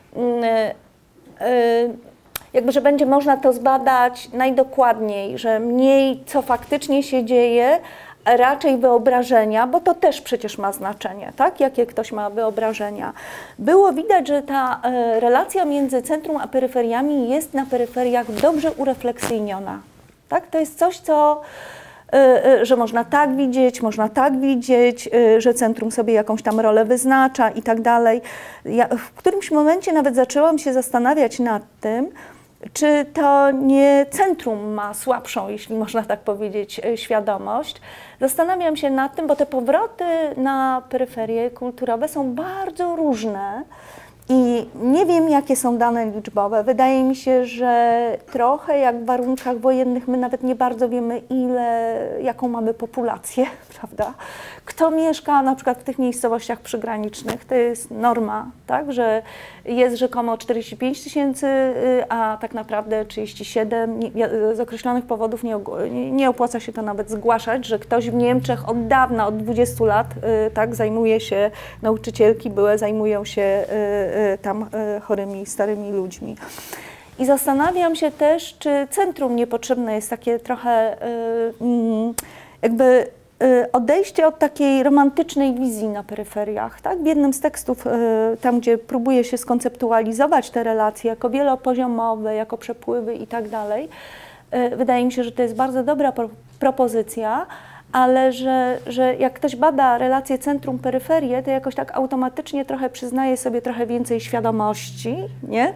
że będzie można to zbadać najdokładniej, że mniej co faktycznie się dzieje, raczej wyobrażenia, bo to też przecież ma znaczenie, tak? Jakie ktoś ma wyobrażenia. Było widać, że ta relacja między centrum a peryferiami jest na peryferiach dobrze urefleksyjniona. Tak? To jest coś, co że można tak widzieć, że centrum sobie jakąś tam rolę wyznacza i tak dalej. Ja w którymś momencie nawet zaczęłam się zastanawiać nad tym, czy to nie centrum ma słabszą, jeśli można tak powiedzieć, świadomość. Zastanawiam się nad tym, bo te powroty na peryferie kulturowe są bardzo różne i nie wiem, jakie są dane liczbowe. Wydaje mi się, że trochę jak w warunkach wojennych, my nawet nie bardzo wiemy, jaką mamy populację, prawda? Kto mieszka na przykład w tych miejscowościach przygranicznych, to jest norma, tak, że jest rzekomo 45 000, a tak naprawdę 37. Z określonych powodów nie opłaca się to nawet zgłaszać, że ktoś w Niemczech od dawna, od 20 lat, tak, zajmuje się, nauczycielki były, zajmują się tam chorymi, starymi ludźmi. I zastanawiam się też, czy centrum niepotrzebne jest takie trochę jakby odejście od takiej romantycznej wizji na peryferiach. Tak? W jednym z tekstów, tam gdzie próbuje się skonceptualizować te relacje jako wielopoziomowe, jako przepływy i tak dalej, wydaje mi się, że to jest bardzo dobra propozycja, ale że jak ktoś bada relacje centrum-peryferię, to jakoś tak automatycznie trochę przyznaje sobie trochę więcej świadomości, nie?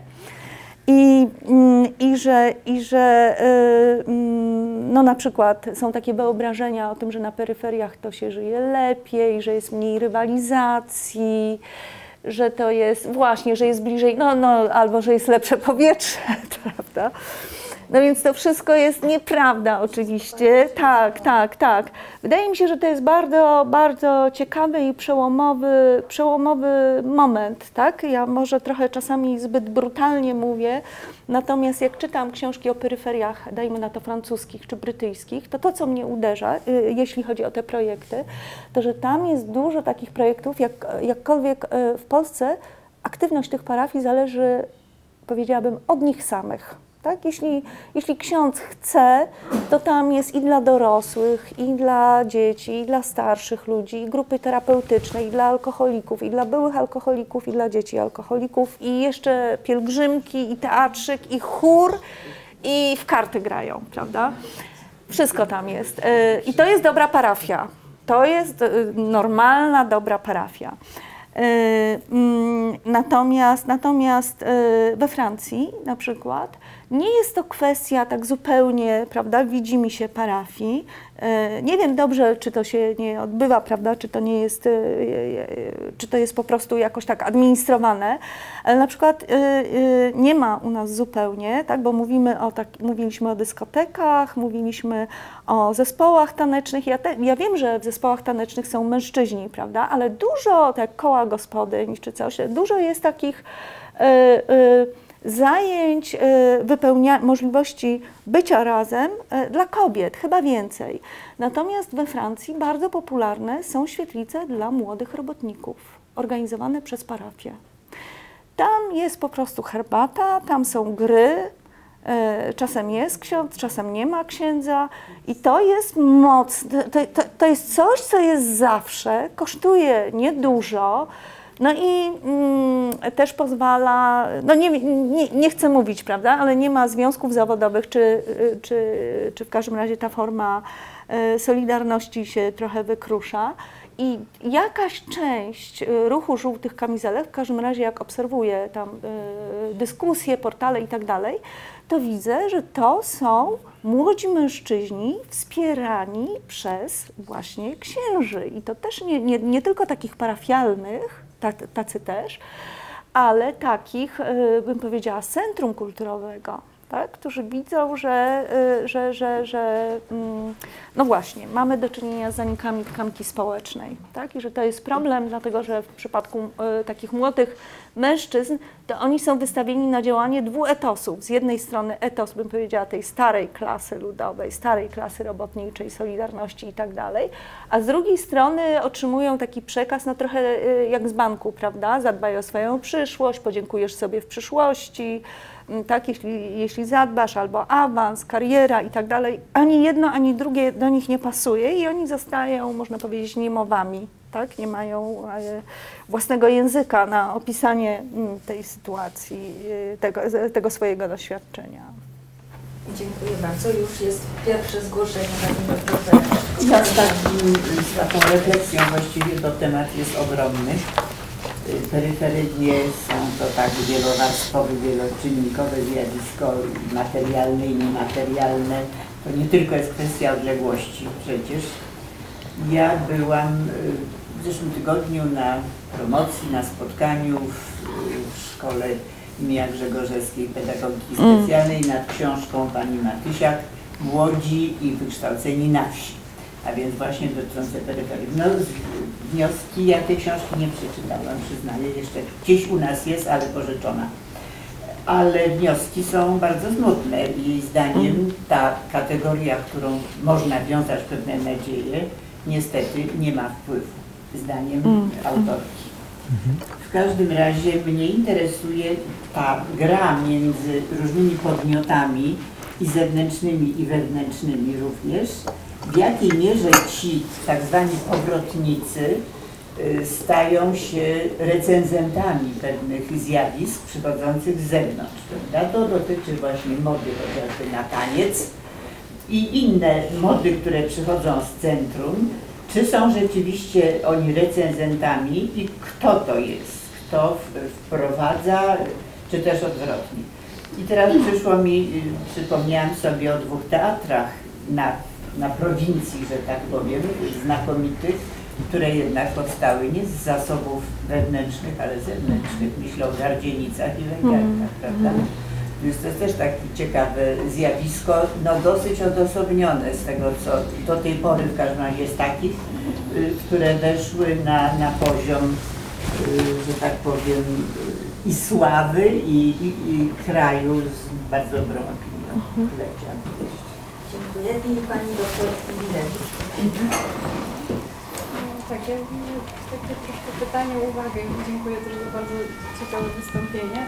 I że no na przykład są takie wyobrażenia o tym, że na peryferiach to się żyje lepiej, że jest mniej rywalizacji, że to jest właśnie, że jest bliżej, albo że jest lepsze powietrze, prawda? No więc to wszystko jest nieprawda oczywiście, tak. Wydaje mi się, że to jest bardzo, bardzo ciekawy i przełomowy moment, tak? Ja może trochę czasami zbyt brutalnie mówię, natomiast jak czytam książki o peryferiach, dajmy na to francuskich czy brytyjskich, to co mnie uderza, jeśli chodzi o te projekty, to że tam jest dużo takich projektów, jakkolwiek w Polsce aktywność tych parafii zależy, powiedziałabym, od nich samych. Tak? Jeśli ksiądz chce, to tam jest i dla dorosłych, i dla dzieci, i dla starszych ludzi, i grupy terapeutyczne, i dla alkoholików, i dla byłych alkoholików, i dla dzieci alkoholików, i jeszcze pielgrzymki, i teatrzyk, i chór, i w karty grają, prawda? Wszystko tam jest. I to jest dobra parafia. To jest normalna, dobra parafia. Natomiast we Francji na przykład nie jest to kwestia tak zupełnie, prawda, widzi mi się parafii. Nie wiem dobrze, czy to się nie odbywa, prawda, czy to jest po prostu jakoś tak administrowane, ale na przykład nie ma u nas zupełnie, tak, bo mówiliśmy o dyskotekach, mówiliśmy o zespołach tanecznych. Ja wiem, że w zespołach tanecznych są mężczyźni, prawda, ale dużo, tak koła gospodyń czy coś, dużo jest takich zajęć, możliwości bycia razem dla kobiet, chyba więcej. Natomiast we Francji bardzo popularne są świetlice dla młodych robotników, organizowane przez parafię. Tam jest po prostu herbata, tam są gry, czasem jest ksiądz, czasem nie ma księdza i to jest to jest coś, co jest zawsze, kosztuje niedużo. No i też pozwala, no nie chcę mówić, prawda, ale nie ma związków zawodowych, czy w każdym razie ta forma solidarności się trochę wykrusza. I jakaś część ruchu żółtych kamizelek, w każdym razie jak obserwuję tam dyskusje, portale i tak dalej, to widzę, że to są młodzi mężczyźni wspierani przez właśnie księży. I to też nie tylko takich parafialnych, tacy też, ale takich, bym powiedziała, z centrum kulturowego, tak? Którzy widzą, że no właśnie, mamy do czynienia z zanikami tkanki społecznej, tak? I że to jest problem, dlatego że w przypadku takich młodych mężczyzn, to oni są wystawieni na działanie dwóch etosów. Z jednej strony etos, bym powiedziała, tej starej klasy ludowej, starej klasy robotniczej, Solidarności i tak dalej, a z drugiej strony otrzymują taki przekaz, no trochę jak z banku, prawda? Zadbaj o swoją przyszłość, podziękujesz sobie w przyszłości, tak, jeśli zadbasz, albo awans, kariera i tak dalej, ani jedno, ani drugie do nich nie pasuje i oni zostają, można powiedzieć, niemowami, tak, nie mają własnego języka na opisanie tej sytuacji, tego swojego doświadczenia. Dziękuję bardzo. Już jest pierwsze zgłoszenie na profesora. Ja z taką refleksją właściwie, bo temat jest ogromny. Peryferyjnie są to tak wielowarstwowe, wieloczynnikowe zjawisko, materialne i niematerialne. To nie tylko jest kwestia odległości przecież. Ja byłam w zeszłym tygodniu na promocji, na spotkaniu w szkole im. Grzegorzewskiej Pedagogiki Specjalnej nad książką pani Matysiak Łodzi i wykształceni na wsi, a więc właśnie dotyczące peryferii. No, wnioski, ja tej książki nie przeczytałam, przyznaję, jeszcze gdzieś u nas jest, ale pożyczona. Ale wnioski są bardzo smutne i zdaniem ta kategoria, którą można wiązać pewne nadzieje, niestety nie ma wpływu, zdaniem autorki. W każdym razie mnie interesuje ta gra między różnymi podmiotami i zewnętrznymi i wewnętrznymi również, w jakiej mierze ci tak zwani powrotnicy stają się recenzentami pewnych zjawisk przychodzących z zewnątrz. Prawda? To dotyczy właśnie mody chociażby na taniec i inne mody, które przychodzą z centrum. Czy są rzeczywiście oni recenzentami i kto to jest? Kto wprowadza, czy też odwrotnie? I teraz przypomniałam sobie o dwóch teatrach na prowincji, że tak powiem, znakomitych, które jednak powstały nie z zasobów wewnętrznych, ale zewnętrznych. Myślę o Gardzienicach i Węgierkach, prawda? Więc to jest też takie ciekawe zjawisko, no dosyć odosobnione z tego, co do tej pory w każdym razie jest takich, które weszły na poziom, że tak powiem, i sławy, i kraju z bardzo dobrą opinią. Dziękuję. I pani doktor Wilewicz. Takie troszkę pytanie, uwagę i dziękuję też za bardzo ciekawe wystąpienie.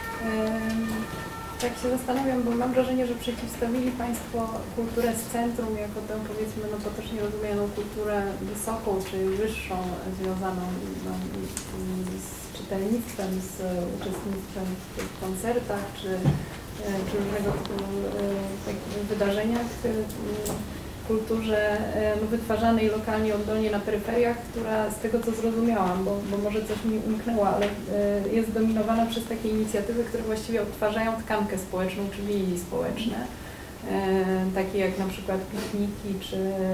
Tak się zastanawiam, bo mam wrażenie, że przeciwstawili Państwo kulturę z centrum jako tę, powiedzmy, no potocznie rozumianą kulturę wysoką czy wyższą, związaną z czytelnictwem, z uczestnictwem w koncertach czy różnego typu wydarzeniach kulturze wytwarzanej lokalnie, oddolnie na peryferiach, która z tego co zrozumiałam, bo może coś mi umknęło, ale jest dominowana przez takie inicjatywy, które właściwie odtwarzają tkankę społeczną, czyli społeczne, takie jak na przykład pikniki,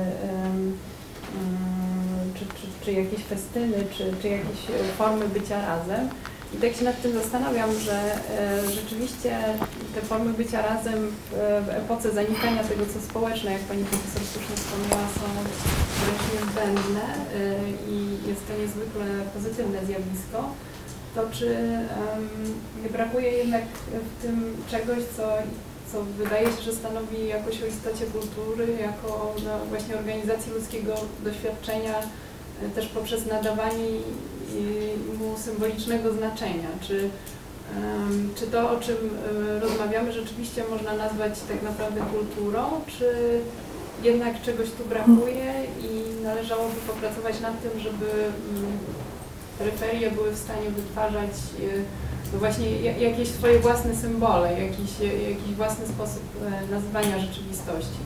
czy jakieś festyny, czy jakieś formy bycia razem. I tak się nad tym zastanawiam, że rzeczywiście te formy bycia razem w epoce zanikania tego, co społeczne, jak pani profesor słusznie wspomniała, są wręcz niezbędne i jest to niezwykle pozytywne zjawisko, to czy nie brakuje jednak w tym czegoś, co wydaje się, że stanowi jakoś o istocie kultury, jako właśnie organizacji ludzkiego doświadczenia, też poprzez nadawanie mu symbolicznego znaczenia. Czy to, o czym rozmawiamy, rzeczywiście można nazwać tak naprawdę kulturą, czy jednak czegoś tu brakuje i należałoby popracować nad tym, żeby peryferie były w stanie wytwarzać no właśnie jakieś swoje własne symbole, jakiś własny sposób nazywania rzeczywistości,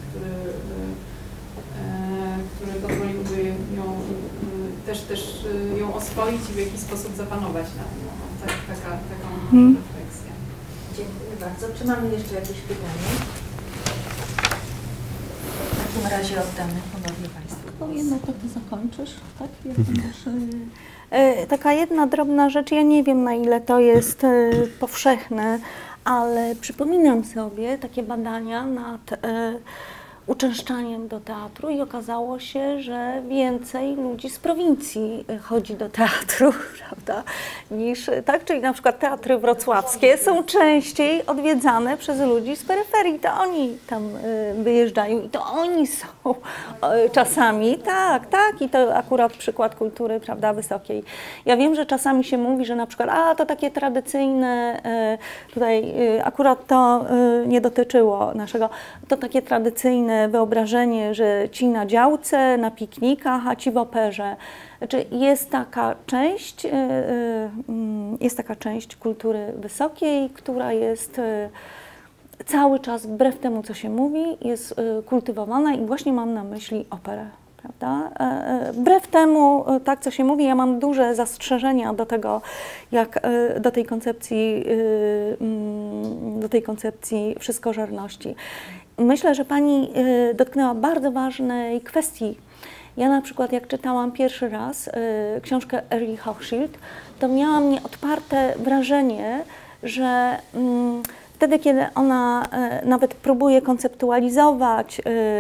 który pozwoliłby ją też ją oswoić i w jakiś sposób zapanować nad nią. Taką refleksja. Dziękuję bardzo. Czy mamy jeszcze jakieś pytanie? W takim razie oddamy ponownie Państwu. To jedno, to Ty zakończysz, tak? Taka jedna drobna rzecz, ja nie wiem, na ile to jest powszechne, ale przypominam sobie takie badania nad uczęszczaniem do teatru i okazało się, że więcej ludzi z prowincji chodzi do teatru, prawda, niż, tak, czyli na przykład teatry wrocławskie są częściej odwiedzane przez ludzi z peryferii, to oni tam wyjeżdżają i to oni są czasami, tak, i to akurat przykład kultury, prawda, wysokiej. Ja wiem, że czasami się mówi, że na przykład, to takie tradycyjne, tutaj akurat to nie dotyczyło naszego, to takie tradycyjne wyobrażenie, że ci na działce, na piknikach, a ci w operze. Znaczy jest taka część kultury wysokiej, która jest cały czas, wbrew temu, co się mówi, jest kultywowana i właśnie mam na myśli operę. Prawda? Wbrew temu, tak co się mówi, ja mam duże zastrzeżenia do tego, jak do tej koncepcji wszystkożerności. Myślę, że Pani dotknęła bardzo ważnej kwestii. Ja na przykład, jak czytałam pierwszy raz książkę Erli Hochschild, to miałam nieodparte wrażenie, że wtedy, kiedy ona nawet próbuje konceptualizować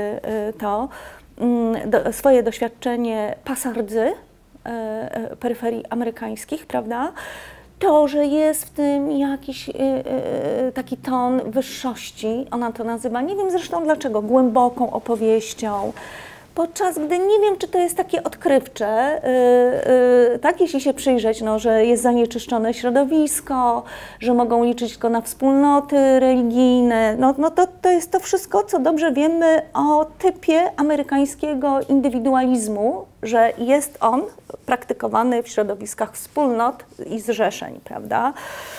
swoje doświadczenie pasardzy peryferii amerykańskich, prawda? To, że jest w tym jakiś taki ton wyższości, ona to nazywa, nie wiem zresztą dlaczego, głęboką opowieścią, podczas gdy nie wiem, czy to jest takie odkrywcze, tak, jeśli się przyjrzeć, no, że jest zanieczyszczone środowisko, że mogą liczyć tylko na wspólnoty religijne, no to jest to wszystko, co dobrze wiemy o typie amerykańskiego indywidualizmu, że jest on praktykowany w środowiskach wspólnot i zrzeszeń, prawda?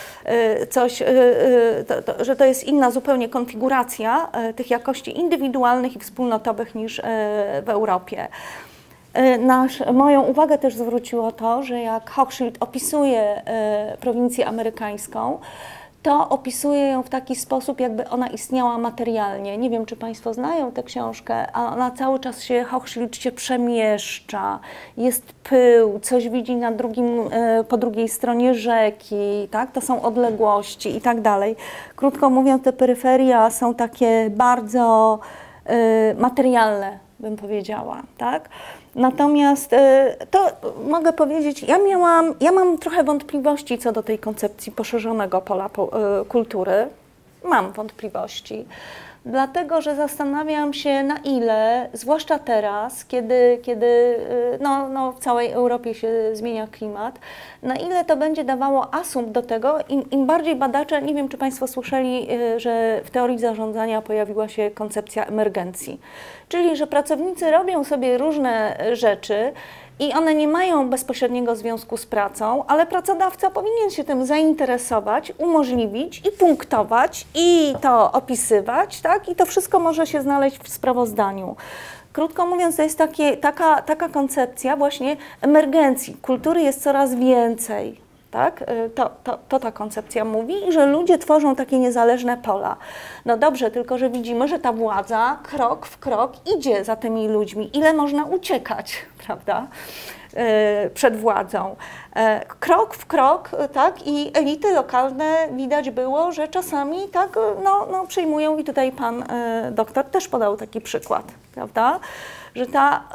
Że to jest inna zupełnie konfiguracja tych jakości indywidualnych i wspólnotowych niż w Europie. Moją uwagę też zwróciło to, że jak Hochschild opisuje prowincję amerykańską, to opisuje ją w taki sposób, jakby ona istniała materialnie. Nie wiem, czy Państwo znają tę książkę, a ona cały czas Hochschild się przemieszcza, jest pył, coś widzi po drugiej stronie rzeki, tak? To są odległości i tak dalej. Krótko mówiąc, te peryferia są takie bardzo materialne, bym powiedziała, tak? Natomiast to mogę powiedzieć, ja mam trochę wątpliwości co do tej koncepcji poszerzonego pola kultury. Mam wątpliwości, dlatego że zastanawiam się, na ile, zwłaszcza teraz, kiedy w całej Europie się zmienia klimat, na ile to będzie dawało asumpt do tego, im bardziej badacze, nie wiem, czy Państwo słyszeli, że w teorii zarządzania pojawiła się koncepcja emergencji, czyli że pracownicy robią sobie różne rzeczy i one nie mają bezpośredniego związku z pracą, ale pracodawca powinien się tym zainteresować, umożliwić i punktować i to opisywać, tak? I to wszystko może się znaleźć w sprawozdaniu. Krótko mówiąc, to jest taka koncepcja właśnie emergencji. Kultury jest coraz więcej, tak? To ta koncepcja mówi, że ludzie tworzą takie niezależne pola. No dobrze, tylko że widzimy, że ta władza krok w krok idzie za tymi ludźmi. Ile można uciekać, prawda? Przed władzą. Krok w krok, tak? I elity lokalne widać było, że czasami tak, przyjmują i tutaj pan doktor też podał taki przykład, prawda? Że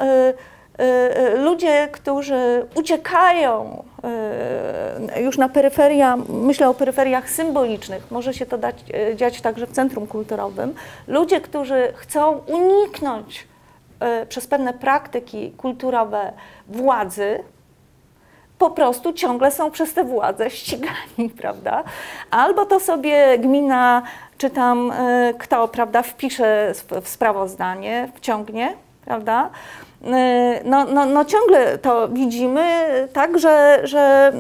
ludzie, którzy uciekają już na peryferia, myślę o peryferiach symbolicznych, może się to dziać także w centrum kulturowym, ludzie, którzy chcą uniknąć przez pewne praktyki kulturowe władzy, po prostu ciągle są przez te władze ścigani, prawda? Albo to sobie gmina, czy tam kto, prawda, wpisze w sprawozdanie, wciągnie, prawda? Ciągle to widzimy, tak, że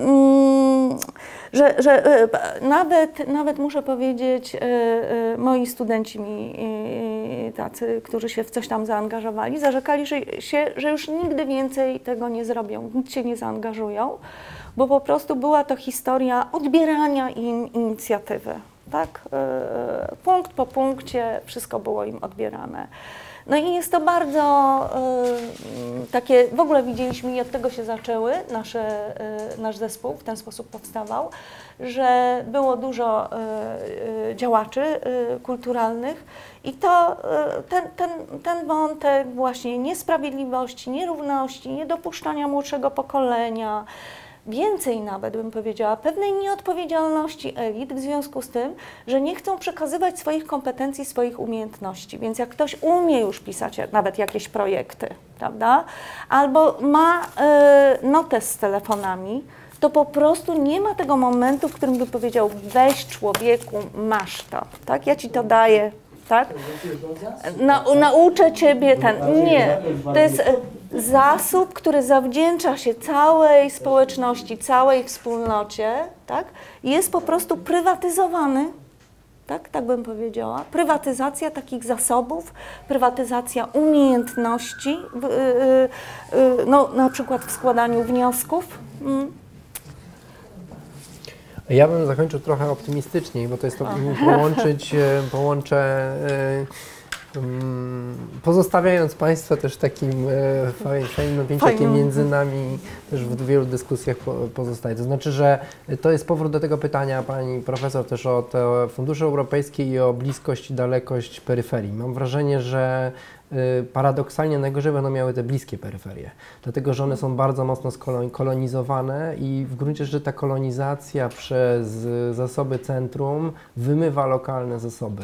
nawet muszę powiedzieć, moi studenci tacy, którzy się w coś tam zaangażowali, zarzekali że już nigdy więcej tego nie zrobią, nic się nie zaangażują, bo po prostu była to historia odbierania im inicjatywy, tak? Punkt po punkcie wszystko było im odbierane. No i jest to bardzo takie, w ogóle widzieliśmy i od tego się zaczęły, nasz zespół w ten sposób powstawał, że było dużo działaczy kulturalnych i to ten wątek właśnie niesprawiedliwości, nierówności, niedopuszczania młodszego pokolenia, więcej nawet bym powiedziała, pewnej nieodpowiedzialności elit w związku z tym, że nie chcą przekazywać swoich kompetencji, swoich umiejętności. Więc jak ktoś umie już pisać nawet jakieś projekty, prawda, albo ma notes z telefonami, to po prostu nie ma tego momentu, w którym by powiedział: weź człowieku, masz to, tak, ja ci to daję, tak, nauczę ciebie nie, to jest zasób, który zawdzięcza się całej społeczności, całej wspólnocie, tak, jest po prostu prywatyzowany tak bym powiedziała. Prywatyzacja takich zasobów, prywatyzacja umiejętności, no, na przykład w składaniu wniosków. Ja bym zakończył trochę optymistyczniej, bo to jest to połączę pozostawiając Państwa też takim fajnym napięciu, jakie między nami też w wielu dyskusjach pozostaje. To znaczy, że to jest powrót do tego pytania Pani Profesor też o te fundusze europejskie i o bliskość i dalekość peryferii. Mam wrażenie, że paradoksalnie najgorzej będą miały te bliskie peryferie, dlatego że one są bardzo mocno kolonizowane i w gruncie rzeczy ta kolonizacja przez zasoby centrum wymywa lokalne zasoby.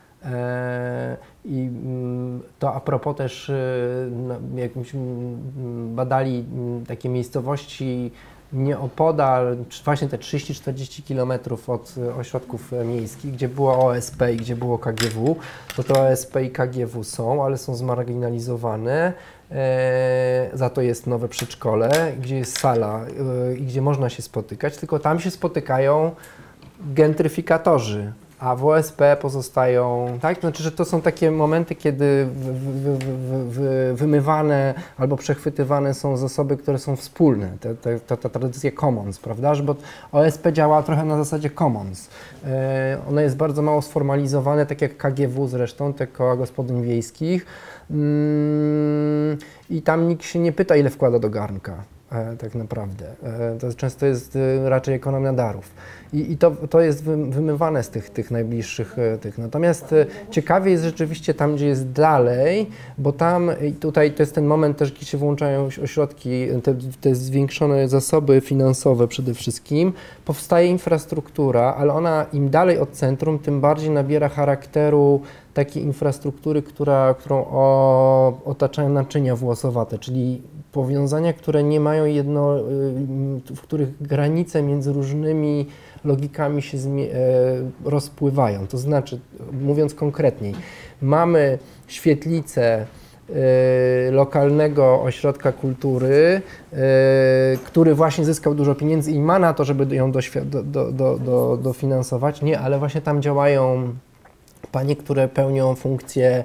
I to a propos też, jak myśmy badali takie miejscowości nieopodal, właśnie te 30-40 km od ośrodków miejskich, gdzie było OSP i gdzie było KGW, to OSP i KGW są, ale są zmarginalizowane. Za to jest nowe przedszkole, gdzie jest sala i gdzie można się spotykać, tylko tam się spotykają gentryfikatorzy, a w OSP pozostają, tak? Znaczy, że to są takie momenty, kiedy wymywane albo przechwytywane są zasoby, które są wspólne, ta tradycja commons, prawda? Bo OSP działa trochę na zasadzie commons. Ono jest bardzo mało sformalizowane, tak jak KGW zresztą, te koła gospodyń wiejskich. I tam nikt się nie pyta, ile wkłada do garnka. Tak naprawdę. To często jest raczej ekonomia darów. I to jest wymywane z tych najbliższych tych. Natomiast ciekawie jest rzeczywiście tam, gdzie jest dalej, bo tam tutaj to jest ten moment też, gdzie się włączają ośrodki, te zwiększone zasoby finansowe przede wszystkim. Powstaje infrastruktura, ale ona im dalej od centrum, tym bardziej nabiera charakteru takiej infrastruktury, którą otaczają naczynia włosowate, czyli powiązania, które nie mają w których granice między różnymi logikami się rozpływają. To znaczy, mówiąc konkretniej, mamy świetlicę lokalnego ośrodka kultury, który właśnie zyskał dużo pieniędzy i ma na to, żeby ją dofinansować. Nie, ale właśnie tam działają panie, które pełnią funkcję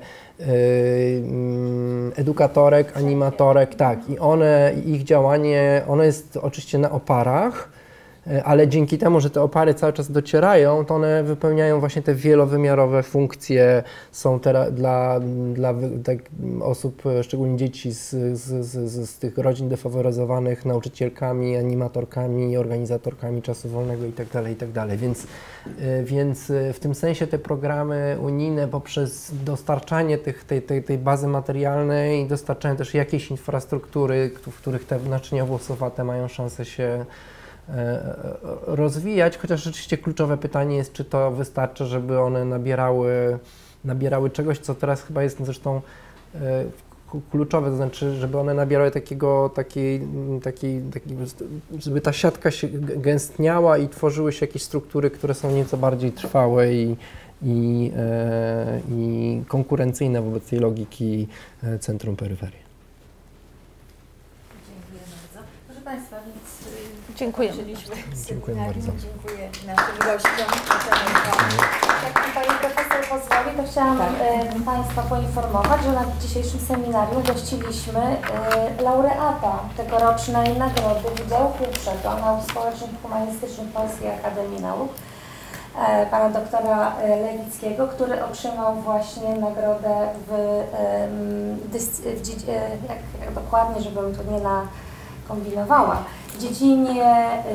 edukatorek, animatorek, tak. I ich działanie, ono jest oczywiście na oparach, ale dzięki temu, że te opary cały czas docierają, to one wypełniają właśnie te wielowymiarowe funkcje, są dla osób, szczególnie dzieci z tych rodzin defaworyzowanych, nauczycielkami, animatorkami, organizatorkami czasu wolnego itd., itd. Więc w tym sensie te programy unijne poprzez dostarczanie tej bazy materialnej, dostarczanie też jakiejś infrastruktury, w których te naczynia włosowate mają szansę się rozwijać, chociaż rzeczywiście kluczowe pytanie jest, czy to wystarczy, żeby one nabierały czegoś, co teraz chyba jest zresztą kluczowe, to znaczy, żeby one nabierały żeby ta siatka się gęstniała i tworzyły się jakieś struktury, które są nieco bardziej trwałe i konkurencyjne wobec tej logiki centrum-peryferii. Dziękuję bardzo. Proszę Państwa, więc Dziękuję. Dziękuję bardzo. Dziękuję naszym gościom. Jak Pani Profesor pozwoli, to chciałam Państwa poinformować, że na dzisiejszym seminarium gościliśmy laureata tegorocznej nagrody Wydziału I Nauk Społecznych i Humanistycznych Polskiej Akademii Nauk, pana doktora Lewickiego, który otrzymał właśnie nagrodę jak dokładnie, żebym tu nie nakombinowała, w dziedzinie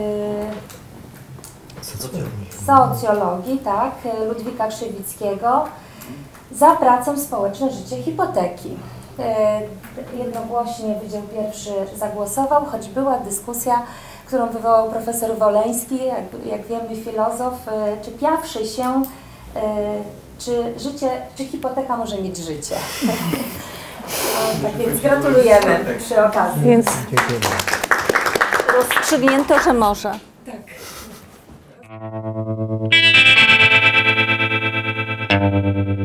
socjologii, tak, Ludwika Krzywickiego za pracę Społeczne życie hipoteki. Jednogłośnie Wydział I zagłosował, choć była dyskusja, którą wywołał profesor Woleński, jak wiemy filozof, czepiawszy się, czy hipoteka może mieć życie. Tak więc gratulujemy przy okazji. Więc rozstrzygnięto, że może. Tak.